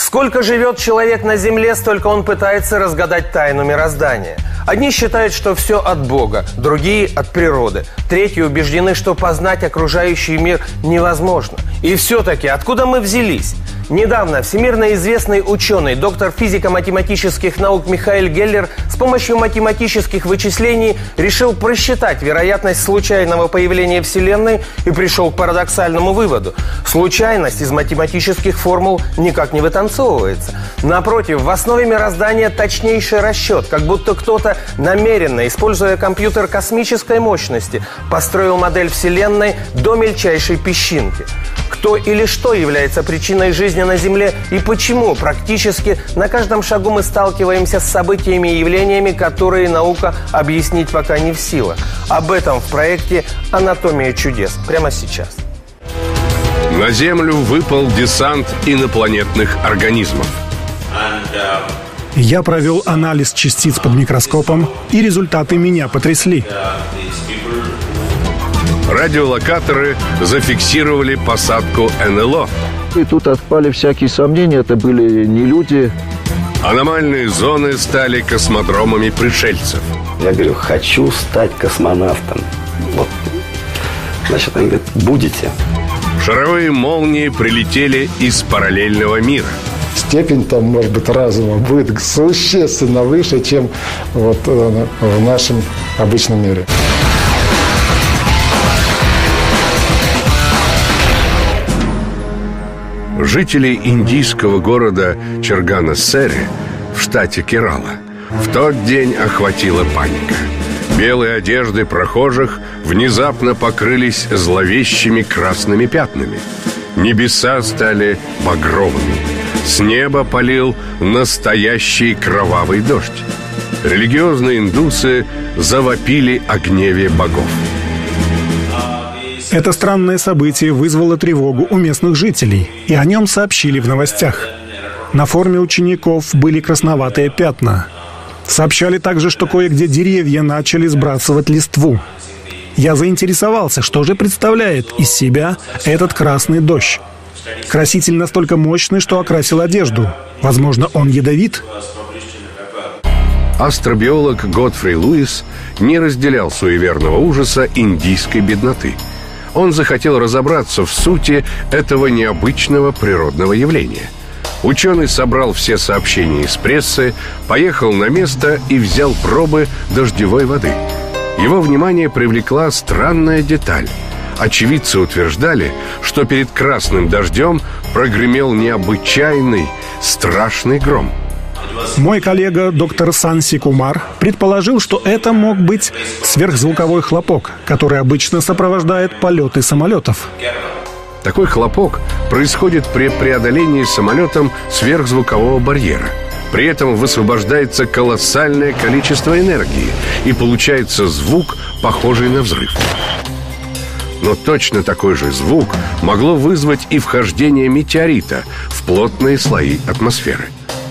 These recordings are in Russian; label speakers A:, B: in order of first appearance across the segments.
A: Сколько живет человек на Земле, столько он пытается разгадать тайну мироздания. Одни считают, что все от Бога, другие – от природы. Третьи убеждены, что познать окружающий мир невозможно. И все-таки откуда мы взялись? Недавно всемирно известный ученый, доктор физико-математических наук Михаэль Геллер с помощью математических вычислений решил просчитать вероятность случайного появления Вселенной и пришел к парадоксальному выводу. Случайность из математических формул никак не вытанцовывается. Напротив, в основе мироздания точнейший расчет, как будто кто-то намеренно, используя компьютер космической мощности, построил модель Вселенной до мельчайшей песчинки. Кто или что является причиной жизни на Земле и почему практически на каждом шагу мы сталкиваемся с событиями и явлениями, которые наука объяснить пока не в силах. Об этом в проекте «Анатомия чудес» прямо сейчас.
B: На Землю выпал десант инопланетных организмов.
C: Я провел анализ частиц под микроскопом, и результаты меня потрясли.
B: Радиолокаторы зафиксировали посадку НЛО.
D: И тут отпали всякие сомнения, это были не люди.
B: Аномальные зоны стали космодромами пришельцев.
E: Я говорю, хочу стать космонавтом. Вот. Значит, они говорят, будете.
B: Шаровые молнии прилетели из параллельного мира.
F: Степень там, может быть, разума будет существенно выше, чем вот в нашем обычном мире.
B: Жителей индийского города Чарганасери в штате Керала в тот день охватила паника. Белые одежды прохожих внезапно покрылись зловещими красными пятнами. Небеса стали багровыми. С неба полил настоящий кровавый дождь. Религиозные индусы завопили о гневе богов.
C: Это странное событие вызвало тревогу у местных жителей, и о нем сообщили в новостях. На форме учеников были красноватые пятна. Сообщали также, что кое-где деревья начали сбрасывать листву. Я заинтересовался, что же представляет из себя этот красный дождь. Краситель настолько мощный, что окрасил одежду. Возможно, он ядовит?
B: Астробиолог Годфри Луис не разделял суеверного ужаса индийской бедноты. Он захотел разобраться в сути этого необычного природного явления. Ученый собрал все сообщения из прессы, поехал на место и взял пробы дождевой воды. Его внимание привлекла странная деталь. Очевидцы утверждали, что перед красным дождем прогремел необычайный, страшный гром.
C: Мой коллега доктор Санси Кумар предположил, что это мог быть сверхзвуковой хлопок, который обычно сопровождает полеты самолетов.
B: Такой хлопок происходит при преодолении самолетом сверхзвукового барьера. При этом высвобождается колоссальное количество энергии, и получается звук, похожий на взрыв. Но точно такой же звук могло вызвать и вхождение метеорита в плотные слои атмосферы.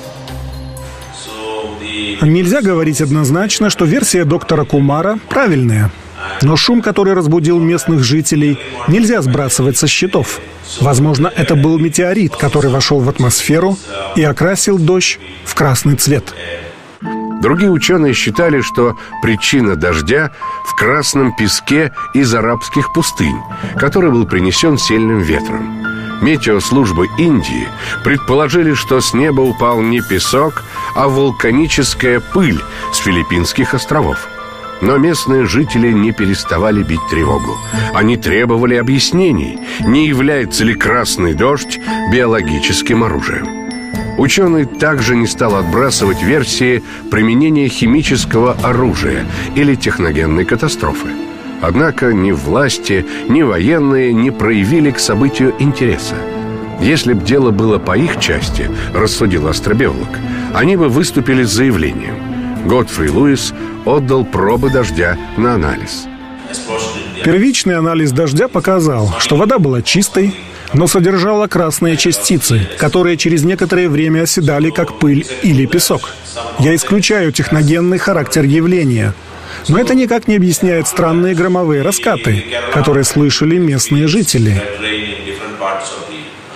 C: Нельзя говорить однозначно, что версия доктора Кумара правильная. Но шум, который разбудил местных жителей, нельзя сбрасывать со счетов. Возможно, это был метеорит, который вошел в атмосферу и окрасил дождь в красный цвет.
B: Другие ученые считали, что причина дождя в красном песке из арабских пустынь, который был принесен сильным ветром. Метеослужбы Индии предположили, что с неба упал не песок, а вулканическая пыль с Филиппинских островов. Но местные жители не переставали бить тревогу. Они требовали объяснений, не является ли красный дождь биологическим оружием. Ученый также не стал отбрасывать версии применения химического оружия или техногенной катастрофы. Однако ни власти, ни военные не проявили к событию интереса. Если б дело было по их части, рассудил астробиолог, они бы выступили с заявлением. Годфри Луис отдал пробы дождя на анализ.
C: Первичный анализ дождя показал, что вода была чистой, но содержала красные частицы, которые через некоторое время оседали как пыль или песок. Я исключаю техногенный характер явления. Но это никак не объясняет странные громовые раскаты, которые слышали местные жители.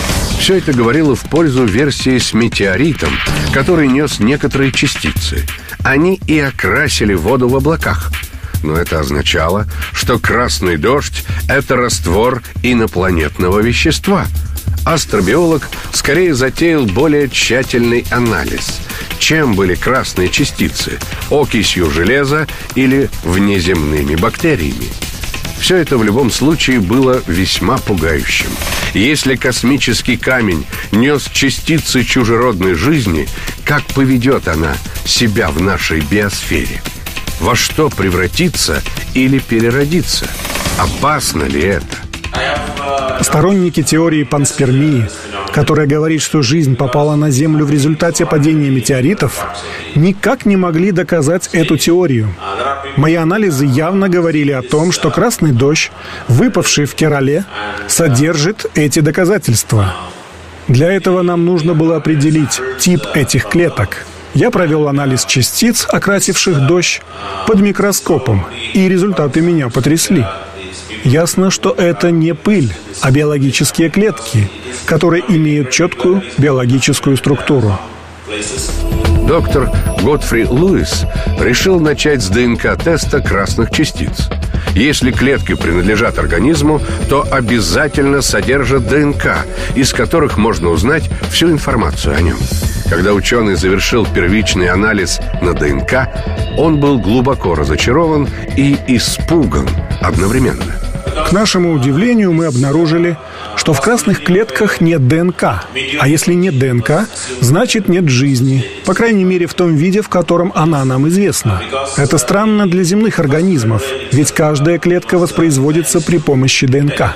B: Все это говорило в пользу версии с метеоритом, который нес некоторые частицы. Они и окрасили воду в облаках. Но это означало, что красный дождь – это раствор инопланетного вещества. Астробиолог скорее затеял более тщательный анализ. Чем были красные частицы – окисью железа или внеземными бактериями? Все это в любом случае было весьма пугающим. Если космический камень нес частицы чужеродной жизни, как поведет она себя в нашей биосфере? Во что превратиться или переродиться? Опасно ли это?
C: Сторонники теории панспермии, которая говорит, что жизнь попала на Землю в результате падения метеоритов, никак не могли доказать эту теорию. Мои анализы явно говорили о том, что красный дождь, выпавший в Керале, содержит эти доказательства. Для этого нам нужно было определить тип этих клеток. Я провел анализ частиц, окрасивших дождь, под микроскопом, и результаты меня потрясли. Ясно, что это не пыль, а биологические клетки, которые имеют четкую биологическую структуру.
B: Доктор Годфри Луис решил начать с ДНК-теста красных частиц. Если клетки принадлежат организму, то обязательно содержат ДНК, из которых можно узнать всю информацию о нем. Когда ученый завершил первичный анализ на ДНК, он был глубоко разочарован и испуган одновременно.
C: К нашему удивлению, мы обнаружили, что в красных клетках нет ДНК. А если нет ДНК, значит нет жизни. По крайней мере, в том виде, в котором она нам известна. Это странно для земных организмов, ведь каждая клетка воспроизводится при помощи ДНК.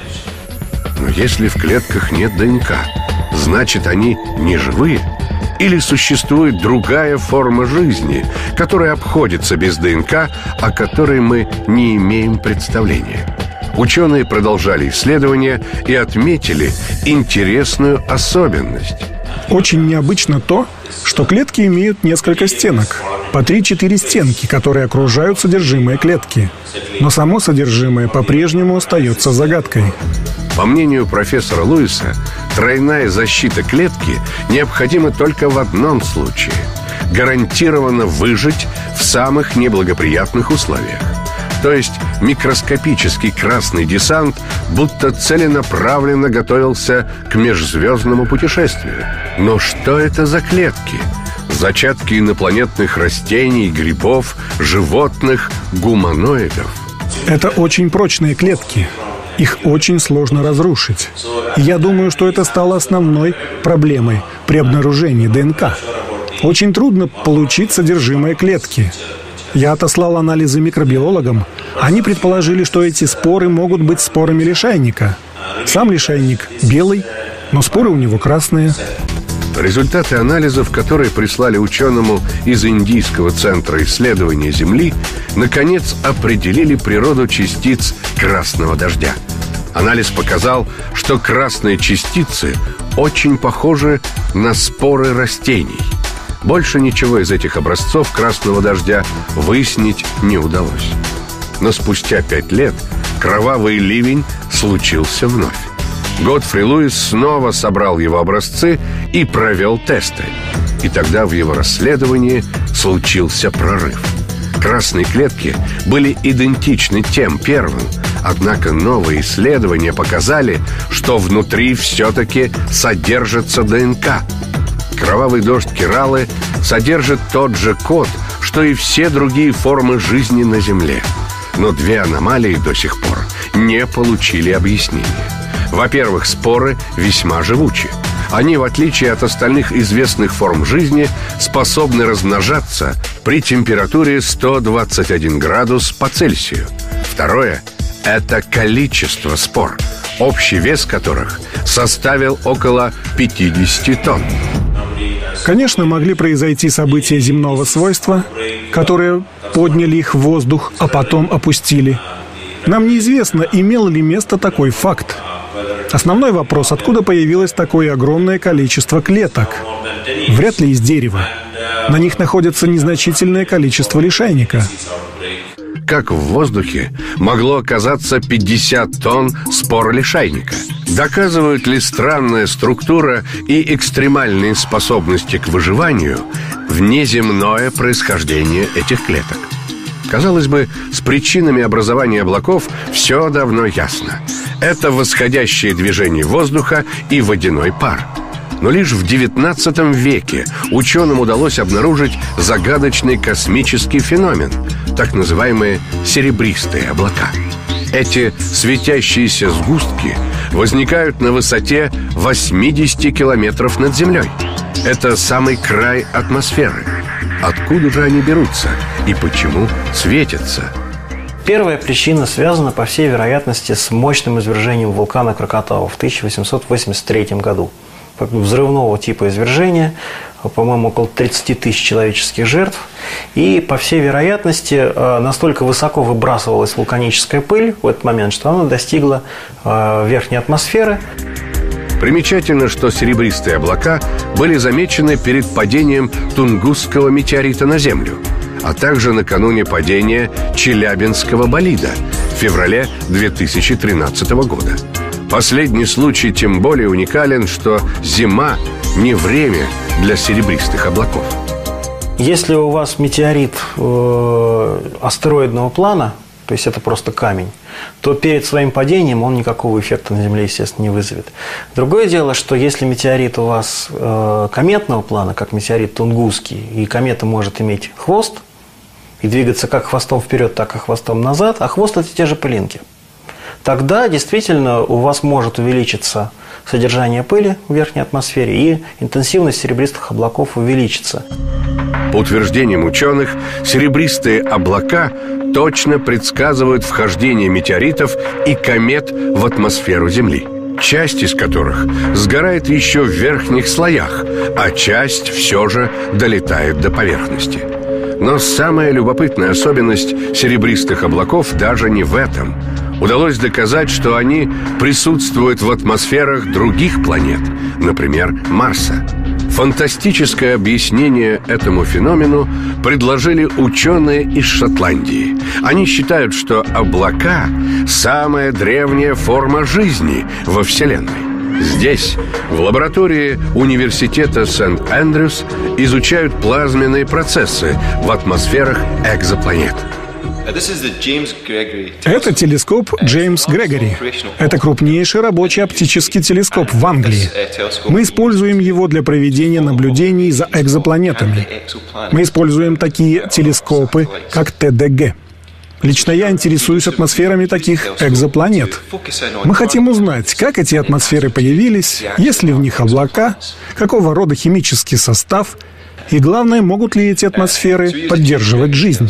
B: Но если в клетках нет ДНК, значит они не живые? Или существует другая форма жизни, которая обходится без ДНК, о которой мы не имеем представления? Ученые продолжали исследования и отметили интересную особенность.
C: Очень необычно то, что клетки имеют несколько стенок. По 3-4 стенки, которые окружают содержимое клетки. Но само содержимое по-прежнему остается загадкой.
B: По мнению профессора Луиса, тройная защита клетки необходима только в одном случае – гарантированно выжить в самых неблагоприятных условиях. То есть микроскопический красный десант будто целенаправленно готовился к межзвездному путешествию. Но что это за клетки? Зачатки инопланетных растений, грибов, животных, гуманоидов?
C: Это очень прочные клетки. Их очень сложно разрушить. И я думаю, что это стало основной проблемой при обнаружении ДНК. Очень трудно получить содержимое клетки. Я отослал анализы микробиологам. Они предположили, что эти споры могут быть спорами лишайника. Сам лишайник белый, но споры у него красные.
B: Результаты анализов, которые прислали ученому из Индийского центра исследования Земли, наконец определили природу частиц красного дождя. Анализ показал, что красные частицы очень похожи на споры растений. Больше ничего из этих образцов красного дождя выяснить не удалось. Но спустя 5 лет кровавый ливень случился вновь. Годфри Луис снова собрал его образцы и провел тесты. И тогда в его расследовании случился прорыв. Красные клетки были идентичны тем первым, однако новые исследования показали, что внутри все-таки содержится ДНК. Кровавый дождь Кералы содержит тот же код, что и все другие формы жизни на Земле. Но две аномалии до сих пор не получили объяснения. Во-первых, споры весьма живучи. Они, в отличие от остальных известных форм жизни, способны размножаться при температуре 121 градус по Цельсию. Второе – это количество спор, общий вес которых составил около 50 тонн.
C: Конечно, могли произойти события земного свойства, которые подняли их в воздух, а потом опустили. Нам неизвестно, имел ли место такой факт. Основной вопрос, откуда появилось такое огромное количество клеток? Вряд ли из дерева. На них находится незначительное количество лишайника.
B: Как в воздухе могло оказаться 50 тонн спор лишайника? Доказывают ли странная структура и экстремальные способности к выживанию внеземное происхождение этих клеток? Казалось бы, с причинами образования облаков все давно ясно. Это восходящее движение воздуха и водяной пар. Но лишь в XIX веке ученым удалось обнаружить загадочный космический феномен, так называемые серебристые облака. Эти светящиеся сгустки возникают на высоте 80 километров над Землей. Это самый край атмосферы. Откуда же они берутся и почему светятся?
G: Первая причина связана, по всей вероятности, с мощным извержением вулкана Кракатау в 1883 году. Взрывного типа извержения, по-моему, около 30 тысяч человеческих жертв. И, по всей вероятности, настолько высоко выбрасывалась вулканическая пыль в этот момент, что она достигла верхней атмосферы.
B: Примечательно, что серебристые облака были замечены перед падением Тунгусского метеорита на Землю, а также накануне падения Челябинского болида в феврале 2013 года. Последний случай тем более уникален, что зима не время для серебристых облаков.
G: Если у вас метеорит астероидного плана, то есть это просто камень, то перед своим падением он никакого эффекта на Земле, естественно, не вызовет. Другое дело, что если метеорит у вас кометного плана, как метеорит Тунгусский, и комета может иметь хвост и двигаться как хвостом вперед, так и хвостом назад, а хвост – это те же пылинки, тогда действительно у вас может увеличиться содержание пыли в верхней атмосфере, и интенсивность серебристых облаков увеличится.
B: По утверждениям ученых, серебристые облака точно предсказывают вхождение метеоритов и комет в атмосферу Земли, часть из которых сгорает еще в верхних слоях, а часть все же долетает до поверхности. Но самая любопытная особенность серебристых облаков даже не в этом. Удалось доказать, что они присутствуют в атмосферах других планет, например, Марса. Фантастическое объяснение этому феномену предложили ученые из Шотландии. Они считают, что облака – самая древняя форма жизни во Вселенной. Здесь, в лаборатории университета Сент-Эндрюс, изучают плазменные процессы в атмосферах экзопланет.
C: Это телескоп Джеймс Грегори. Это крупнейший рабочий оптический телескоп в Англии. Мы используем его для проведения наблюдений за экзопланетами. Мы используем такие телескопы, как ТДГ. Лично я интересуюсь атмосферами таких экзопланет. Мы хотим узнать, как эти атмосферы появились, есть ли в них облака, какого рода химический состав, и главное, могут ли эти атмосферы поддерживать жизнь.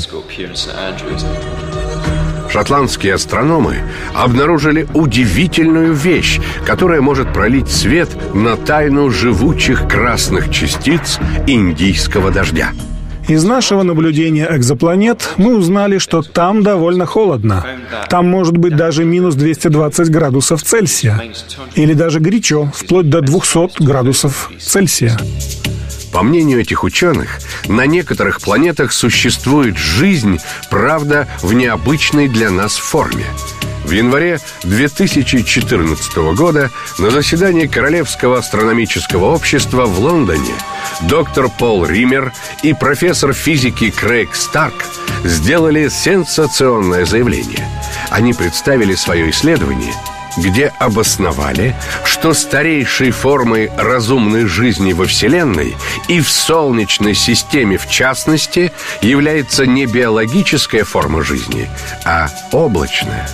B: Шотландские астрономы обнаружили удивительную вещь, которая может пролить свет на тайну живучих красных частиц индийского дождя.
C: Из нашего наблюдения экзопланет мы узнали, что там довольно холодно. Там может быть даже минус 220 градусов Цельсия. Или даже горячо, вплоть до 200 градусов Цельсия.
B: По мнению этих ученых, на некоторых планетах существует жизнь, правда, в необычной для нас форме. В январе 2014 года на заседании Королевского астрономического общества в Лондоне доктор Пол Ример и профессор физики Крейг Старк сделали сенсационное заявление. Они представили свое исследование, где обосновали, что старейшей формой разумной жизни во Вселенной и в Солнечной системе в частности является не биологическая форма жизни, а облачная.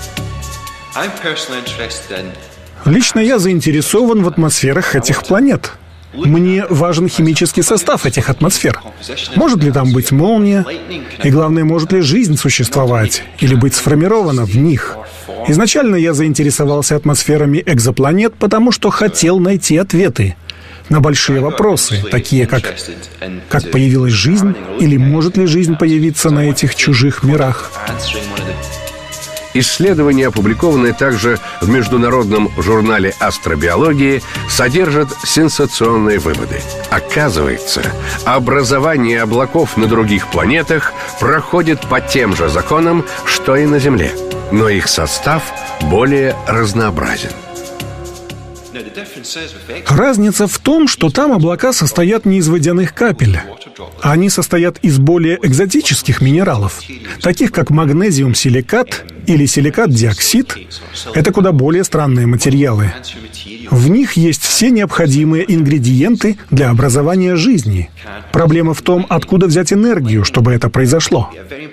C: Лично я заинтересован в атмосферах этих планет. Мне важен химический состав этих атмосфер. Может ли там быть молния? И главное, может ли жизнь существовать или быть сформирована в них? Изначально я заинтересовался атмосферами экзопланет, потому что хотел найти ответы на большие вопросы, такие как появилась жизнь или может ли жизнь появиться на этих чужих мирах.
B: Исследования, опубликованные также в международном журнале астробиологии, содержат сенсационные выводы. Оказывается, образование облаков на других планетах проходит по тем же законам, что и на Земле, но их состав более разнообразен.
C: Разница в том, что там облака состоят не из водяных капель. Они состоят из более экзотических минералов, таких как магнезиум-силикат или силикат-диоксид. Это куда более странные материалы. В них есть все необходимые ингредиенты для образования жизни. Проблема в том, откуда взять энергию, чтобы это произошло.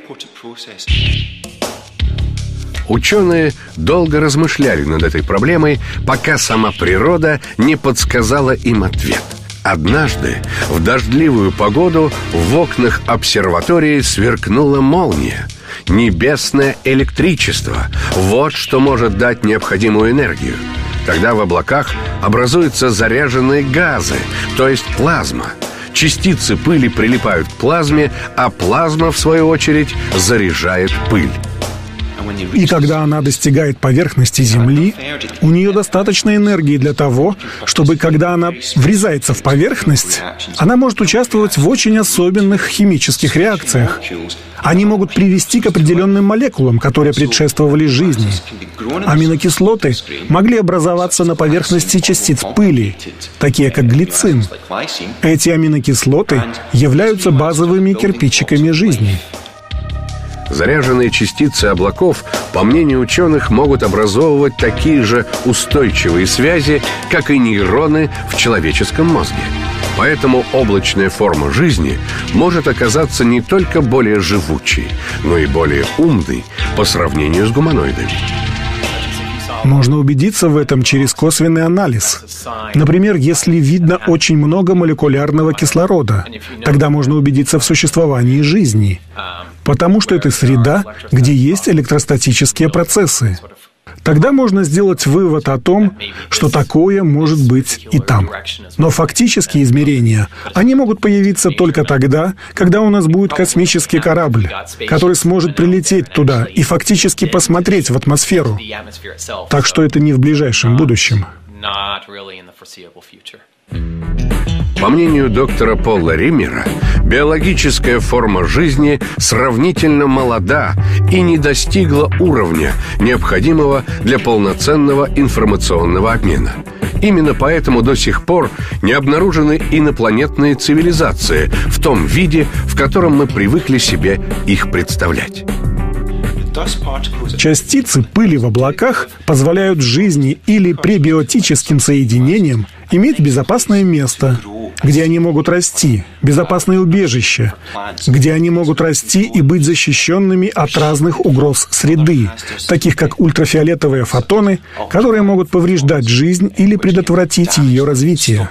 B: Ученые долго размышляли над этой проблемой, пока сама природа не подсказала им ответ. Однажды, в дождливую погоду, в окнах обсерватории сверкнула молния. Небесное электричество – вот что может дать необходимую энергию. Тогда в облаках образуются заряженные газы, то есть плазма. Частицы пыли прилипают к плазме, а плазма, в свою очередь, заряжает пыль.
C: И когда она достигает поверхности Земли, у нее достаточно энергии для того, чтобы, когда она врезается в поверхность, она может участвовать в очень особенных химических реакциях. Они могут привести к определенным молекулам, которые предшествовали жизни. Аминокислоты могли образоваться на поверхности частиц пыли, такие как глицин. Эти аминокислоты являются базовыми кирпичиками жизни.
B: Заряженные частицы облаков, по мнению ученых, могут образовывать такие же устойчивые связи, как и нейроны в человеческом мозге. Поэтому облачная форма жизни может оказаться не только более живучей, но и более умной по сравнению с гуманоидами.
C: Можно убедиться в этом через косвенный анализ. Например, если видно очень много молекулярного кислорода, тогда можно убедиться в существовании жизни, потому что это среда, где есть электростатические процессы. Тогда можно сделать вывод о том, что такое может быть и там. Но фактические измерения, они могут появиться только тогда, когда у нас будет космический корабль, который сможет прилететь туда и фактически посмотреть в атмосферу. Так что это не в ближайшем будущем.
B: По мнению доктора Пола Риммера, биологическая форма жизни сравнительно молода и не достигла уровня, необходимого для полноценного информационного обмена. Именно поэтому до сих пор не обнаружены инопланетные цивилизации в том виде, в котором мы привыкли себе их представлять.
C: Частицы пыли в облаках позволяют жизни или пребиотическим соединениям иметь безопасное место, где они могут расти, безопасное убежище, где они могут расти и быть защищенными от разных угроз среды, таких как ультрафиолетовые фотоны, которые могут повреждать жизнь или предотвратить ее развитие.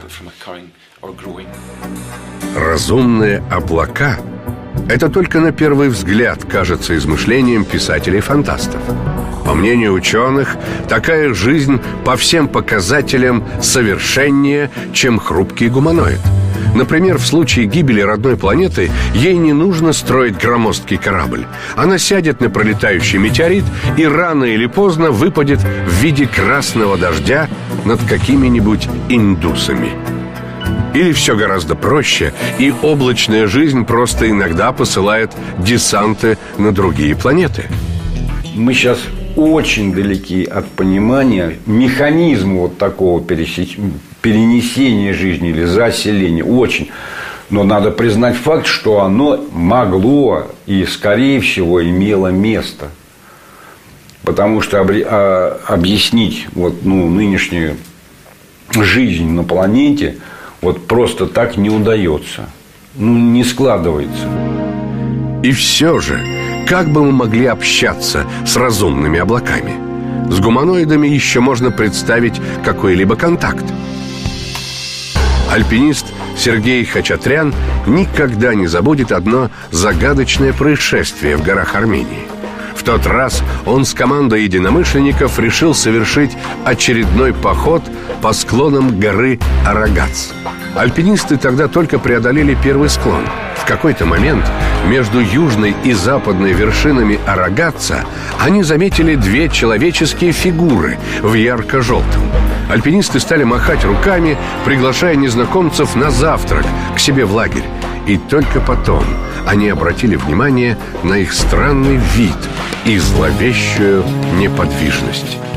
B: Разумные облака — это только на первый взгляд кажется измышлением писателей-фантастов. По мнению ученых, такая жизнь по всем показателям совершеннее, чем хрупкий гуманоид. Например, в случае гибели родной планеты ей не нужно строить громоздкий корабль. Она сядет на пролетающий метеорит и рано или поздно выпадет в виде красного дождя над какими-нибудь индусами. Или все гораздо проще, и облачная жизнь просто иногда посылает десанты на другие планеты.
H: Мы сейчас очень далеки от понимания механизма вот такого перенесения жизни или заселения. Очень. Но надо признать факт, что оно могло и, скорее всего, имело место. Потому что объяснить нынешнюю жизнь на планете просто так не удается. Не складывается.
B: И все же, как бы мы могли общаться с разумными облаками? С гуманоидами еще можно представить какой-либо контакт. Альпинист Сергей Хачатрян никогда не забудет одно загадочное происшествие в горах Армении. В тот раз он с командой единомышленников решил совершить очередной поход по склонам горы Арагац. Альпинисты тогда только преодолели первый склон. В какой-то момент между южной и западной вершинами Арагатца они заметили две человеческие фигуры в ярко-желтом. Альпинисты стали махать руками, приглашая незнакомцев на завтрак к себе в лагерь. И только потом они обратили внимание на их странный вид и зловещую неподвижность.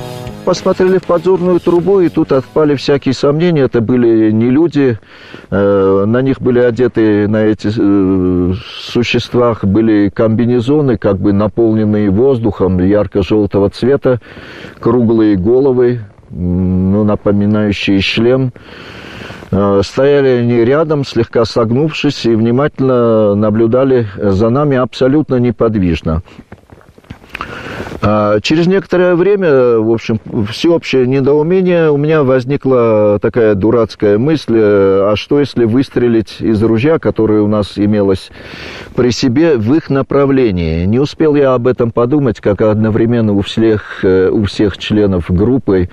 D: посмотрели в подзорную трубу, и тут отпали всякие сомнения. Это были не люди, на них были одеты, на этих существах были комбинезоны, как бы наполненные воздухом, ярко-желтого цвета, круглые головы, напоминающие шлем. Стояли они рядом, слегка согнувшись, и внимательно наблюдали за нами абсолютно неподвижно. Через некоторое время, в общем, всеобщее недоумение, у меня возникла такая дурацкая мысль, а что если выстрелить из ружья, которое у нас имелось при себе, в их направлении? Не успел я об этом подумать, как одновременно у всех членов группы,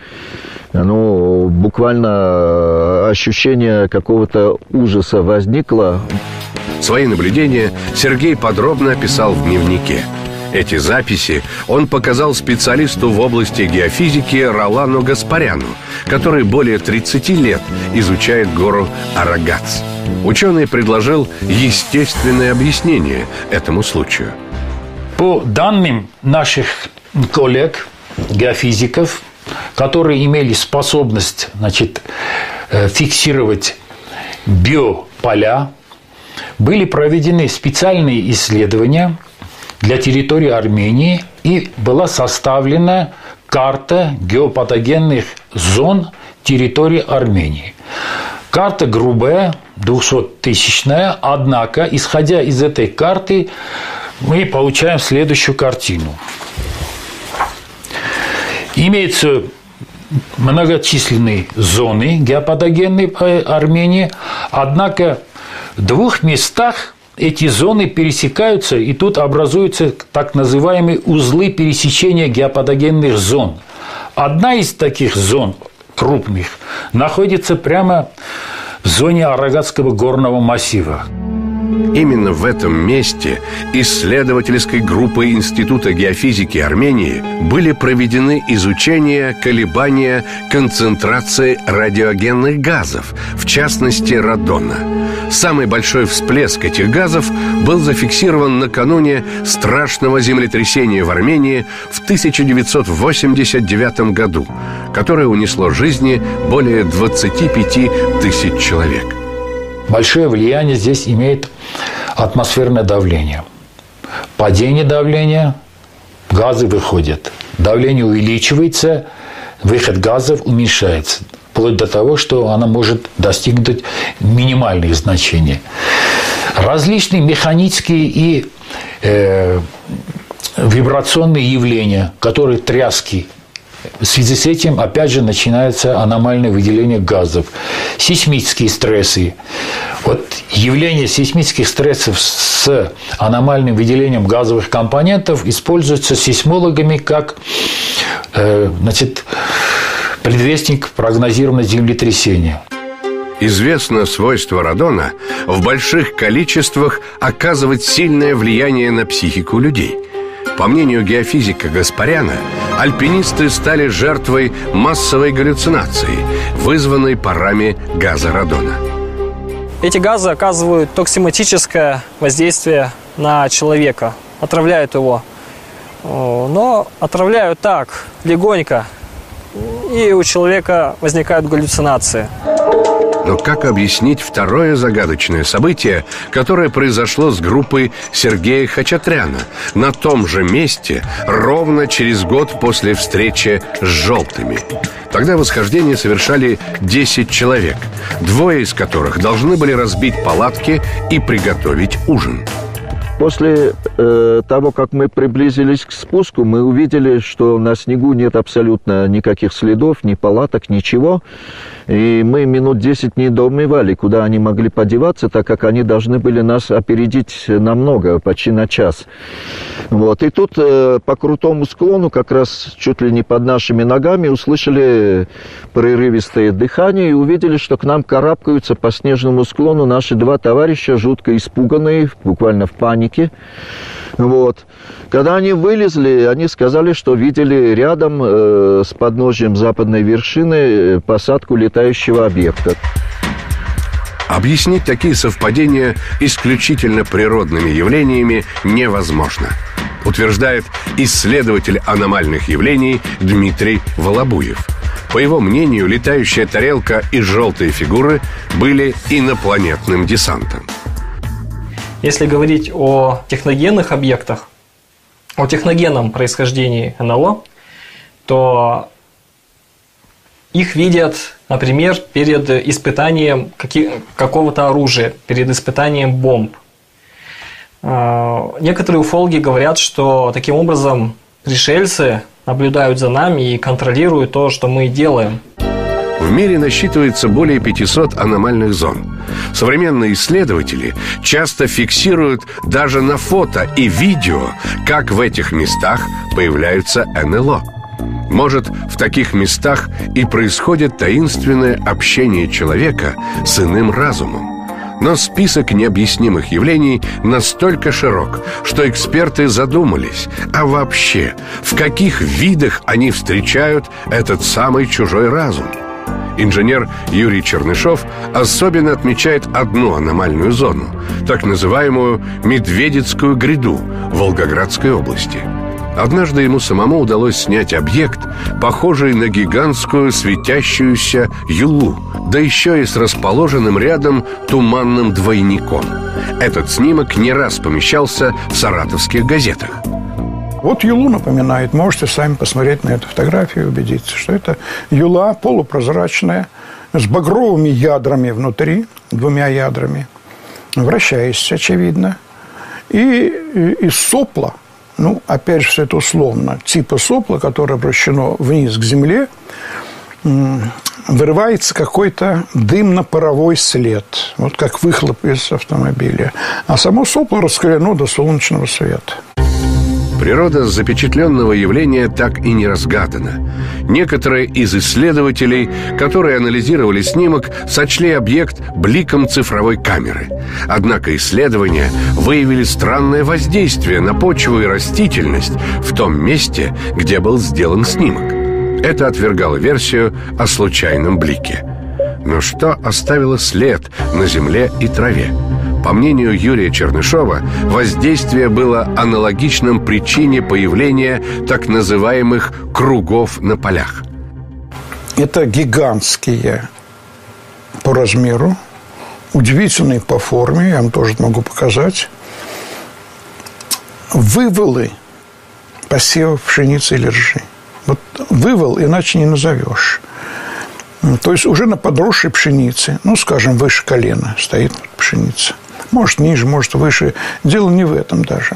D: буквально ощущение какого-то ужаса возникло.
B: Свои наблюдения Сергей подробно описал в дневнике. Эти записи он показал специалисту в области геофизики Ролану Гаспаряну, который более 30 лет изучает гору Арагац. Ученый предложил естественное объяснение этому случаю.
I: По данным наших коллег, геофизиков, которые имели способность, фиксировать биополя, были проведены специальные исследования для территории Армении, и была составлена карта геопатогенных зон территории Армении. Карта грубая, 200-тысячная, однако, исходя из этой карты, мы получаем следующую картину. Имеются многочисленные зоны геопатогенные по Армении, однако в двух местах эти зоны пересекаются, и тут образуются так называемые узлы пересечения геопатогенных зон. Одна из таких зон, крупных, находится прямо в зоне Арагатского горного массива.
B: Именно в этом месте исследовательской группой Института геофизики Армении были проведены изучения колебания концентрации радиогенных газов, в частности радона. Самый большой всплеск этих газов был зафиксирован накануне страшного землетрясения в Армении в 1989 году, которое унесло жизни более 25 тысяч человек.
I: Большое влияние здесь имеет атмосферное давление. Падение давления, газы выходят. Давление увеличивается, выход газов уменьшается. Вплоть до того, что она может достигнуть минимальных значений. Различные механические и вибрационные явления, которые тряски. В связи с этим, опять же, начинается аномальное выделение газов. Сейсмические стрессы. Вот явление сейсмических стрессов с аномальным выделением газовых компонентов используется сейсмологами как предвестник прогнозируемого землетрясения.
B: Известно свойство радона в больших количествах оказывать сильное влияние на психику людей. По мнению геофизика Гаспаряна, альпинисты стали жертвой массовой галлюцинации, вызванной парами газа радона.
J: Эти газы оказывают токсиметическое воздействие на человека, отравляют его. Но отравляют так, легонько, и у человека возникают галлюцинации.
B: Но как объяснить второе загадочное событие, которое произошло с группой Сергея Хачатряна на том же месте ровно через год после встречи с желтыми? Тогда восхождение совершали 10 человек, 2 из которых должны были разбить палатки и приготовить ужин.
D: После того, как мы приблизились к спуску, мы увидели, что на снегу нет абсолютно никаких следов, ни палаток, ничего. И мы минут 10 недоумевали, куда они могли подеваться, так как они должны были нас опередить намного, почти на час. Вот. И тут по крутому склону, как раз чуть ли не под нашими ногами, услышали прерывистое дыхание и увидели, что к нам карабкаются по снежному склону наши 2 товарища, жутко испуганные, буквально в панике. Вот. Когда они вылезли, они сказали, что видели рядом с подножием западной вершины посадку летающего объекта.
B: Объяснить такие совпадения исключительно природными явлениями невозможно. утверждает исследователь аномальных явлений Дмитрий Волобуев. По его мнению, летающая тарелка и желтые фигуры были инопланетным десантом.
J: Если говорить о техногенных объектах, о техногенном происхождении НЛО, то их видят, например, перед испытанием какого-то оружия, перед испытанием бомб. Некоторые уфологи говорят, что таким образом пришельцы наблюдают за нами и контролируют то, что мы делаем.
B: В мире насчитывается более 500 аномальных зон. Современные исследователи часто фиксируют даже на фото и видео, как в этих местах появляются НЛО. Может, в таких местах и происходит таинственное общение человека с иным разумом. Но список необъяснимых явлений настолько широк, что эксперты задумались, а вообще, в каких видах они встречают этот самый чужой разум? Инженер Юрий Чернышов особенно отмечает одну аномальную зону, так называемую Медведицкую гряду в Волгоградской области. Однажды ему самому удалось снять объект, похожий на гигантскую светящуюся юлу, да еще и с расположенным рядом туманным двойником. Этот снимок не раз помещался в саратовских газетах.
K: Вот юлу напоминает. Можете сами посмотреть на эту фотографию и убедиться, что это юла полупрозрачная, с багровыми ядрами внутри, 2 ядрами, вращаясь, очевидно, и из сопла, ну, опять же, все это условно, типа сопла, которое обращено вниз к земле, вырывается какой-то дымно-паровой след, вот как выхлоп из автомобиля. А само сопло раскалено до солнечного света.
B: Природа запечатленного явления так и не разгадана. Некоторые из исследователей, которые анализировали снимок, сочли объект бликом цифровой камеры. Однако исследования выявили странное воздействие на почву и растительность в том месте, где был сделан снимок. Это отвергало версию о случайном блике. Но что оставило след на земле и траве? По мнению Юрия Чернышова, воздействие было аналогичным причине появления так называемых кругов на полях.
K: Это гигантские по размеру, удивительные по форме, я вам тоже могу показать, вывалы посевов пшеницы или ржи. Вот вывал иначе не назовешь. То есть уже на подросшей пшенице, ну, скажем, выше колена стоит пшеница. Может, ниже, может, выше. Дело не в этом даже.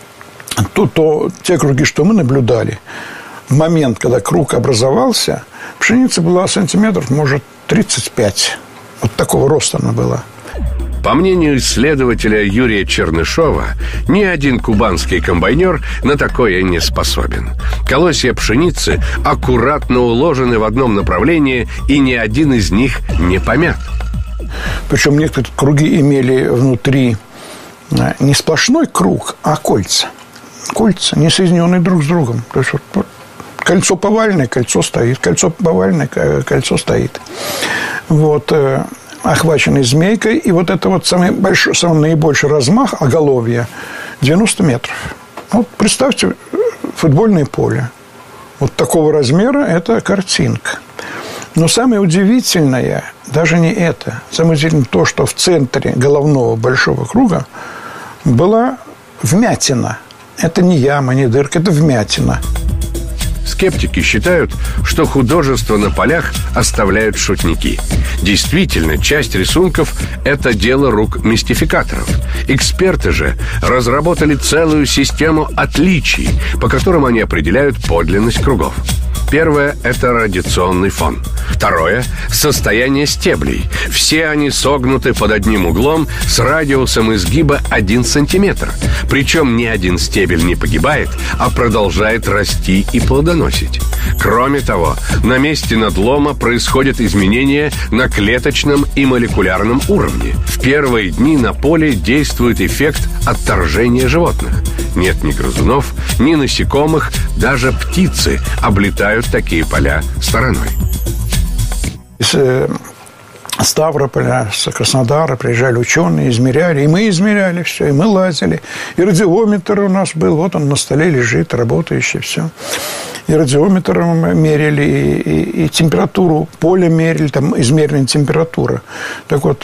K: Те круги, что мы наблюдали, в момент, когда круг образовался, пшеница была сантиметров, может, 35. Вот такого роста она была.
B: По мнению исследователя Юрия Чернышова, ни один кубанский комбайнер на такое не способен. Колосья пшеницы аккуратно уложены в одном направлении, и ни один из них не помят.
K: Причем некоторые круги имели внутри не сплошной круг, а кольца. Кольца, не соединенные друг с другом. То есть вот кольцо поваленное, кольцо стоит. Кольцо поваленное, кольцо стоит. Вот, охваченный змейкой. И вот это вот самый наибольший размах оголовья 90 метров. Вот представьте футбольное поле. Вот такого размера это картинка. Но самое удивительное даже не это. Самое удивительное то, что в центре головного большого круга была вмятина. Это не яма, не дырка, это вмятина.
B: Скептики считают, что художество на полях оставляют шутники. Действительно, часть рисунков – это дело рук мистификаторов. Эксперты же разработали целую систему отличий, по которым они определяют подлинность кругов. Первое – это радиационный фон. Второе – состояние стеблей. Все они согнуты под одним углом с радиусом изгиба 1 сантиметр. Причем ни один стебель не погибает, а продолжает расти и плодоносить. Кроме того, на месте надлома происходят изменения на клеточном и молекулярном уровне. В первые дни на поле действует эффект отторжения животных. Нет ни грызунов, ни насекомых, даже птицы облетают такие поля стороной.
K: Из Ставрополя, с Краснодара приезжали ученые, измеряли. И мы измеряли все, и мы лазили. И радиометр у нас был. Вот он на столе лежит, работающий, все. И радиометром мерили, и температуру поля мерили, там измерена температура. Так вот,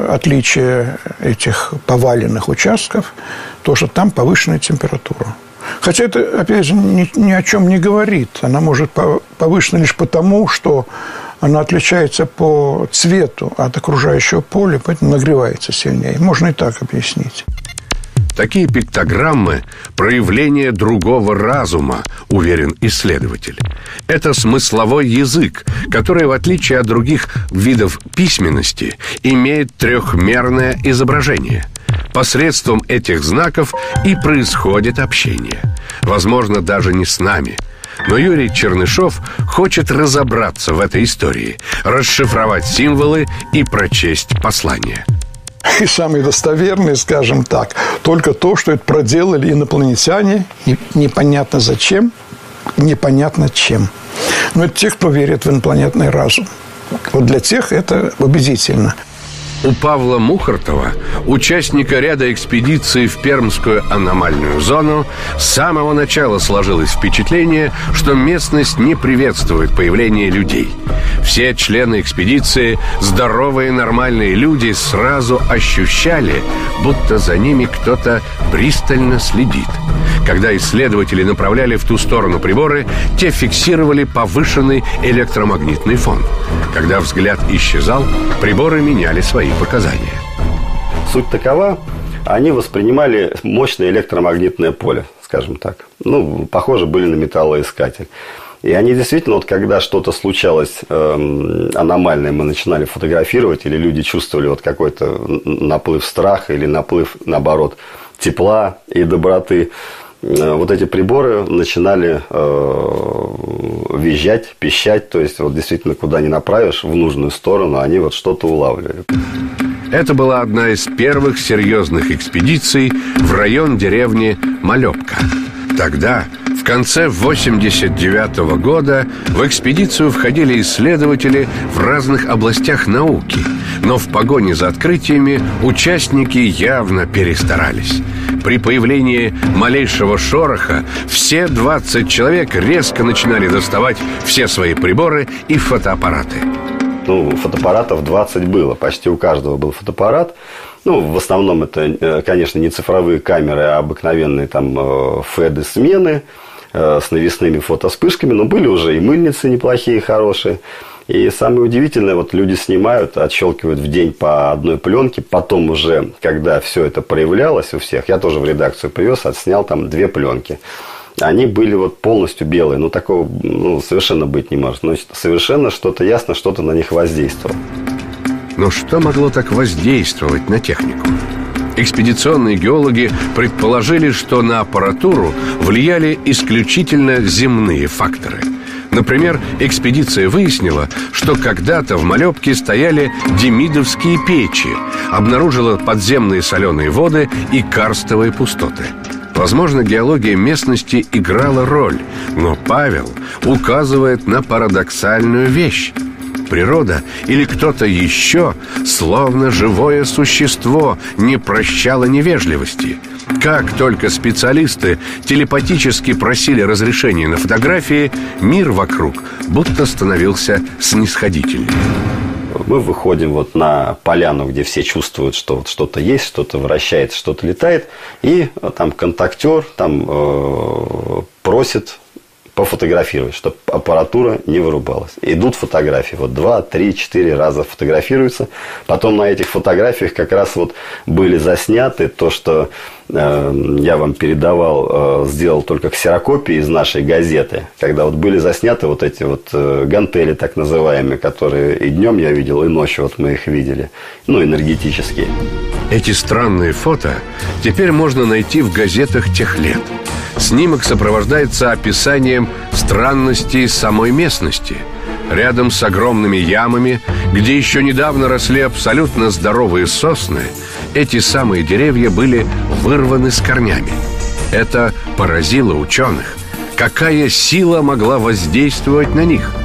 K: отличие этих поваленных участков, то, что там повышенная температура. Хотя это, опять же, ни о чем не говорит. Она может повышена лишь потому, что она отличается по цвету от окружающего поля, поэтому нагревается сильнее. Можно и так объяснить.
B: Такие пиктограммы – проявление другого разума, уверен исследователь. Это смысловой язык, который, в отличие от других видов письменности, имеет трехмерное изображение. Посредством этих знаков и происходит общение. Возможно, даже не с нами. Но Юрий Чернышов хочет разобраться в этой истории, расшифровать символы и прочесть послание.
K: И самый достоверный, скажем так, только то, что это проделали инопланетяне, непонятно зачем, непонятно чем. Но это те, кто верит в инопланетный разум. Вот для тех это убедительно.
B: У Павла Мухартова, участника ряда экспедиций в Пермскую аномальную зону, с самого начала сложилось впечатление, что местность не приветствует появление людей. Все члены экспедиции, здоровые нормальные люди, сразу ощущали, будто за ними кто-то пристально следит. Когда исследователи направляли в ту сторону приборы, те фиксировали повышенный электромагнитный фон. Когда взгляд исчезал, приборы меняли свои показания.
E: Суть такова, они воспринимали мощное электромагнитное поле, скажем так. Похоже были на металлоискатель. И они действительно, вот когда что-то случалось аномальное, мы начинали фотографировать, или люди чувствовали вот какой-то наплыв страха, или наплыв, наоборот, тепла и доброты, вот эти приборы начинали визжать, пищать. То есть, вот действительно, куда ни направишь, в нужную сторону, они вот что-то улавливали.
B: Это была одна из первых серьезных экспедиций в район деревни Малепка. Тогда, в конце 1989 года, в экспедицию входили исследователи в разных областях науки. Но в погоне за открытиями участники явно перестарались. При появлении малейшего шороха все 20 человек резко начинали доставать все свои приборы и фотоаппараты.
E: Фотоаппаратов 20 было. Почти у каждого был фотоаппарат. В основном это, конечно, не цифровые камеры, а обыкновенные там ФЭДы-смены с навесными фотоспышками. Но были уже и мыльницы неплохие, хорошие. И самое удивительное, вот люди снимают, отщелкивают в день по одной пленке. Потом уже, когда все это проявлялось у всех, я тоже в редакцию привез, отснял там 2 пленки. Они были вот полностью белые. Такого совершенно быть не может. Но совершенно что-то ясно, что-то на них воздействовало.
B: Но что могло так воздействовать на технику? Экспедиционные геологи предположили, что на аппаратуру влияли исключительно земные факторы. Например, экспедиция выяснила, что когда-то в Малепке стояли демидовские печи, обнаружила подземные соленые воды и карстовые пустоты. Возможно, геология местности играла роль, но Павел указывает на парадоксальную вещь. Природа или кто-то еще, словно живое существо, не прощало невежливости. Как только специалисты телепатически просили разрешения на фотографии, мир вокруг будто становился снисходительнее.
E: Мы выходим вот на поляну, где все чувствуют, что вот что-то есть, что-то вращается, что-то летает. И там контактер просит пофотографировать, чтобы аппаратура не вырубалась. Идут фотографии. Вот 2, 3, 4 раза фотографируются. Потом на этих фотографиях как раз вот были засняты то, что я вам передавал, сделал только ксерокопии из нашей газеты. Когда вот были засняты вот эти вот гантели так называемые, которые и днем я видел, и ночью вот мы их видели. Энергетические.
B: Эти странные фото теперь можно найти в газетах тех лет. Снимок сопровождается описанием странностей самой местности. Рядом с огромными ямами, где еще недавно росли абсолютно здоровые сосны, эти самые деревья были вырваны с корнями. Это поразило ученых. Какая сила могла воздействовать на них?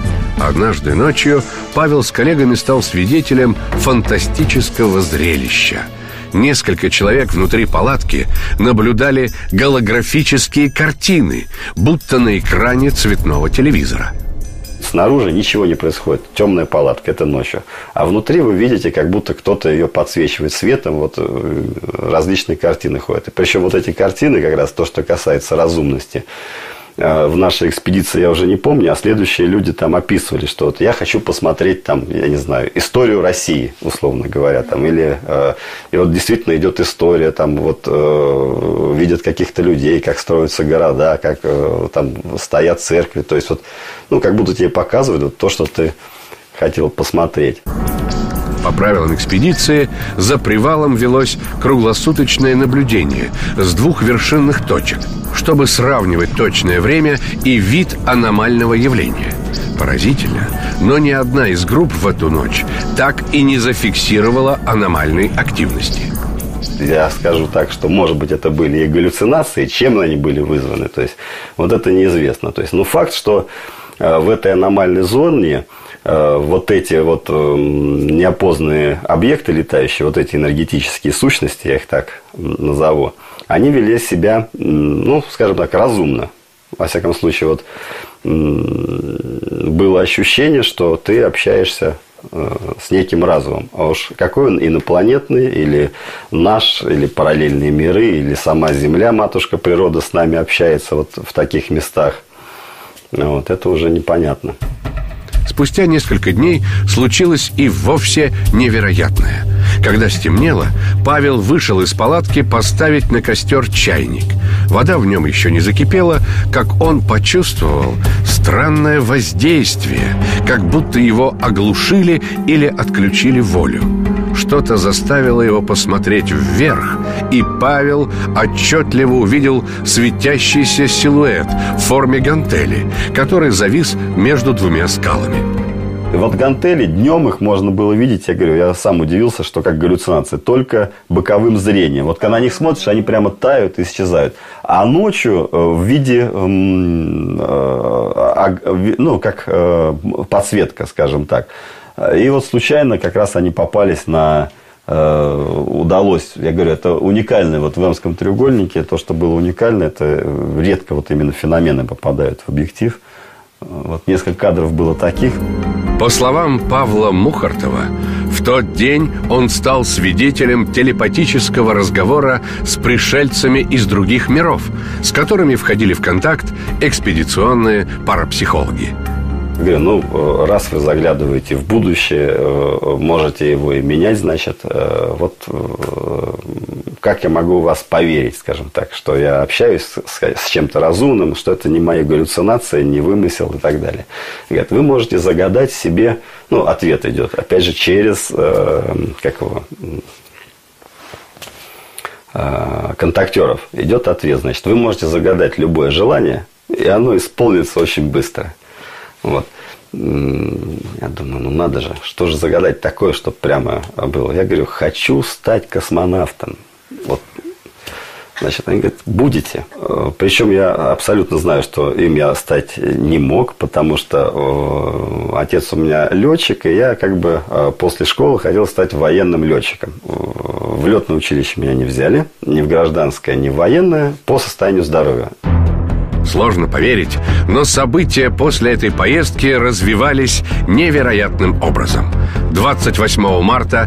B: Однажды ночью Павел с коллегами стал свидетелем фантастического зрелища. Несколько человек внутри палатки наблюдали голографические картины, будто на экране цветного телевизора.
E: Снаружи ничего не происходит. Темная палатка, это ночью. А внутри вы видите, как будто кто-то ее подсвечивает светом. Вот различные картины ходят. И причем вот эти картины, как раз то, что касается разумности, в нашей экспедиции я уже не помню, а следующие люди там описывали, что вот я хочу посмотреть там, я не знаю, историю России, условно говоря, там, или и вот действительно идет история, там вот видят каких-то людей, как строятся города, как там стоят церкви, то есть вот, ну, как будто тебе показывают вот то, что ты хотел посмотреть.
B: По правилам экспедиции, за привалом велось круглосуточное наблюдение с двух вершинных точек, чтобы сравнивать точное время и вид аномального явления. Поразительно, но ни одна из групп в эту ночь так и не зафиксировала аномальной активности.
E: Я скажу так, что, может быть, это были и галлюцинации, чем они были вызваны, то есть вот это неизвестно. То есть, ну, факт, что в этой аномальной зоне вот эти вот неопознанные объекты летающие, вот эти энергетические сущности, я их так назову, они вели себя, ну, скажем так, разумно. Во всяком случае, вот было ощущение, что ты общаешься с неким разумом. А уж какой он, инопланетный, или наш, или параллельные миры, или сама Земля, матушка природа, с нами общается вот в таких местах, вот, это уже непонятно.
B: Спустя несколько дней случилось и вовсе невероятное. Когда стемнело, Павел вышел из палатки поставить на костер чайник. Вода в нем еще не закипела, как он почувствовал странное воздействие, как будто его оглушили или отключили волю. Что-то заставило его посмотреть вверх, и Павел отчетливо увидел светящийся силуэт в форме гантели, который завис между двумя скалами.
E: И вот гантели, днем их можно было видеть, я говорю, я сам удивился, что как галлюцинации, только боковым зрением. Вот когда на них смотришь, они прямо тают и исчезают. А ночью в виде, ну, как подсветка, скажем так. И вот случайно как раз они попались на... удалось, я говорю, это уникальное вот в Эмском треугольнике, то, что было уникально, это редко вот именно феномены попадают в объектив. Вот несколько кадров было таких.
B: По словам Павла Мухартова, в тот день он стал свидетелем телепатического разговора с пришельцами из других миров, с которыми входили в контакт экспедиционные парапсихологи.
E: Говорю, ну, раз вы заглядываете в будущее, можете его и менять, значит, вот как я могу в вас поверить, скажем так, что я общаюсь с чем-то разумным, что это не мои галлюцинации, не вымысел и так далее. Говорят, вы можете загадать себе, ну, ответ идет, опять же, через, контактеров идет ответ, значит, вы можете загадать любое желание, и оно исполнится очень быстро. Вот. Я думаю, ну надо же, что же загадать такое, чтобы прямо было. Я говорю, хочу стать космонавтом. Вот. Значит, они говорят, будете. Причем я абсолютно знаю, что им я стать не мог, потому что отец у меня летчик, и я как бы после школы хотел стать военным летчиком. В летное училище меня не взяли, ни в гражданское, ни в военное, по состоянию здоровья.
B: Сложно поверить, но события после этой поездки развивались невероятным образом. 28 марта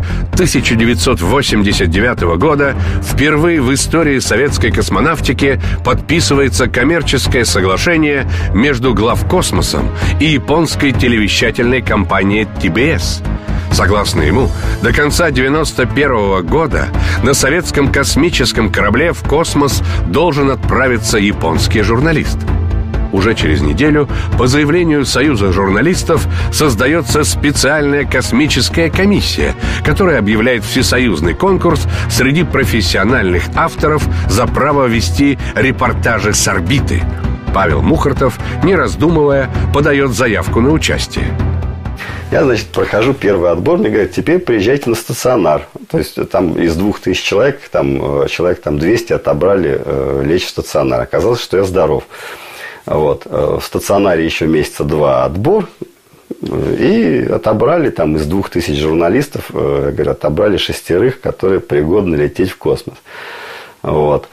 B: 1989 года впервые в истории советской космонавтики подписывается коммерческое соглашение между главкосмосом и японской телевещательной компанией ТБС. Согласно ему, до конца 1991 года на советском космическом корабле в космос должен отправиться японский журналист. Уже через неделю, по заявлению Союза журналистов, создается специальная космическая комиссия, которая объявляет всесоюзный конкурс среди профессиональных авторов за право вести репортажи с орбиты. Павел Мухартов, не раздумывая, подает заявку на участие.
E: Я, значит, прохожу первый отбор, мне говорят, теперь приезжайте на стационар. То есть, там из 2000 человек, человек 200 отобрали лечь в стационар. Оказалось, что я здоров. Вот. В стационаре еще месяца 2 отбор. И отобрали там из 2000 журналистов, говорят, отобрали 6, которые пригодны лететь в космос. Вот.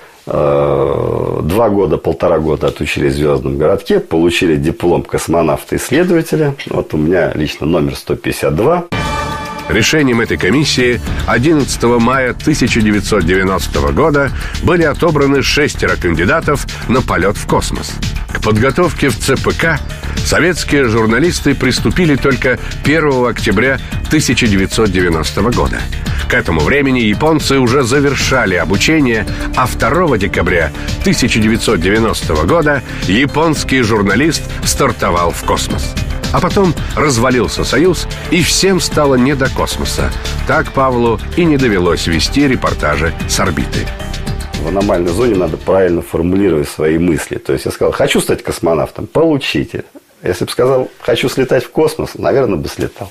E: 1,5 года отучились в звездном городке, получили диплом космонавта-исследователя. Вот у меня лично номер 152.
B: Решением этой комиссии 11 мая 1990 года были отобраны 6 кандидатов на полет в космос. К подготовке в ЦПК советские журналисты приступили только 1 октября 1990 года. К этому времени японцы уже завершали обучение, а 2 декабря 1990 года японский журналист стартовал в космос. А потом развалился Союз, и всем стало не до космоса. Так Павлу и не довелось вести репортажи с орбиты.
E: В аномальной зоне надо правильно формулировать свои мысли. То есть я сказал, хочу стать космонавтом, получите. Если бы сказал, хочу слетать в космос, наверное, бы слетал.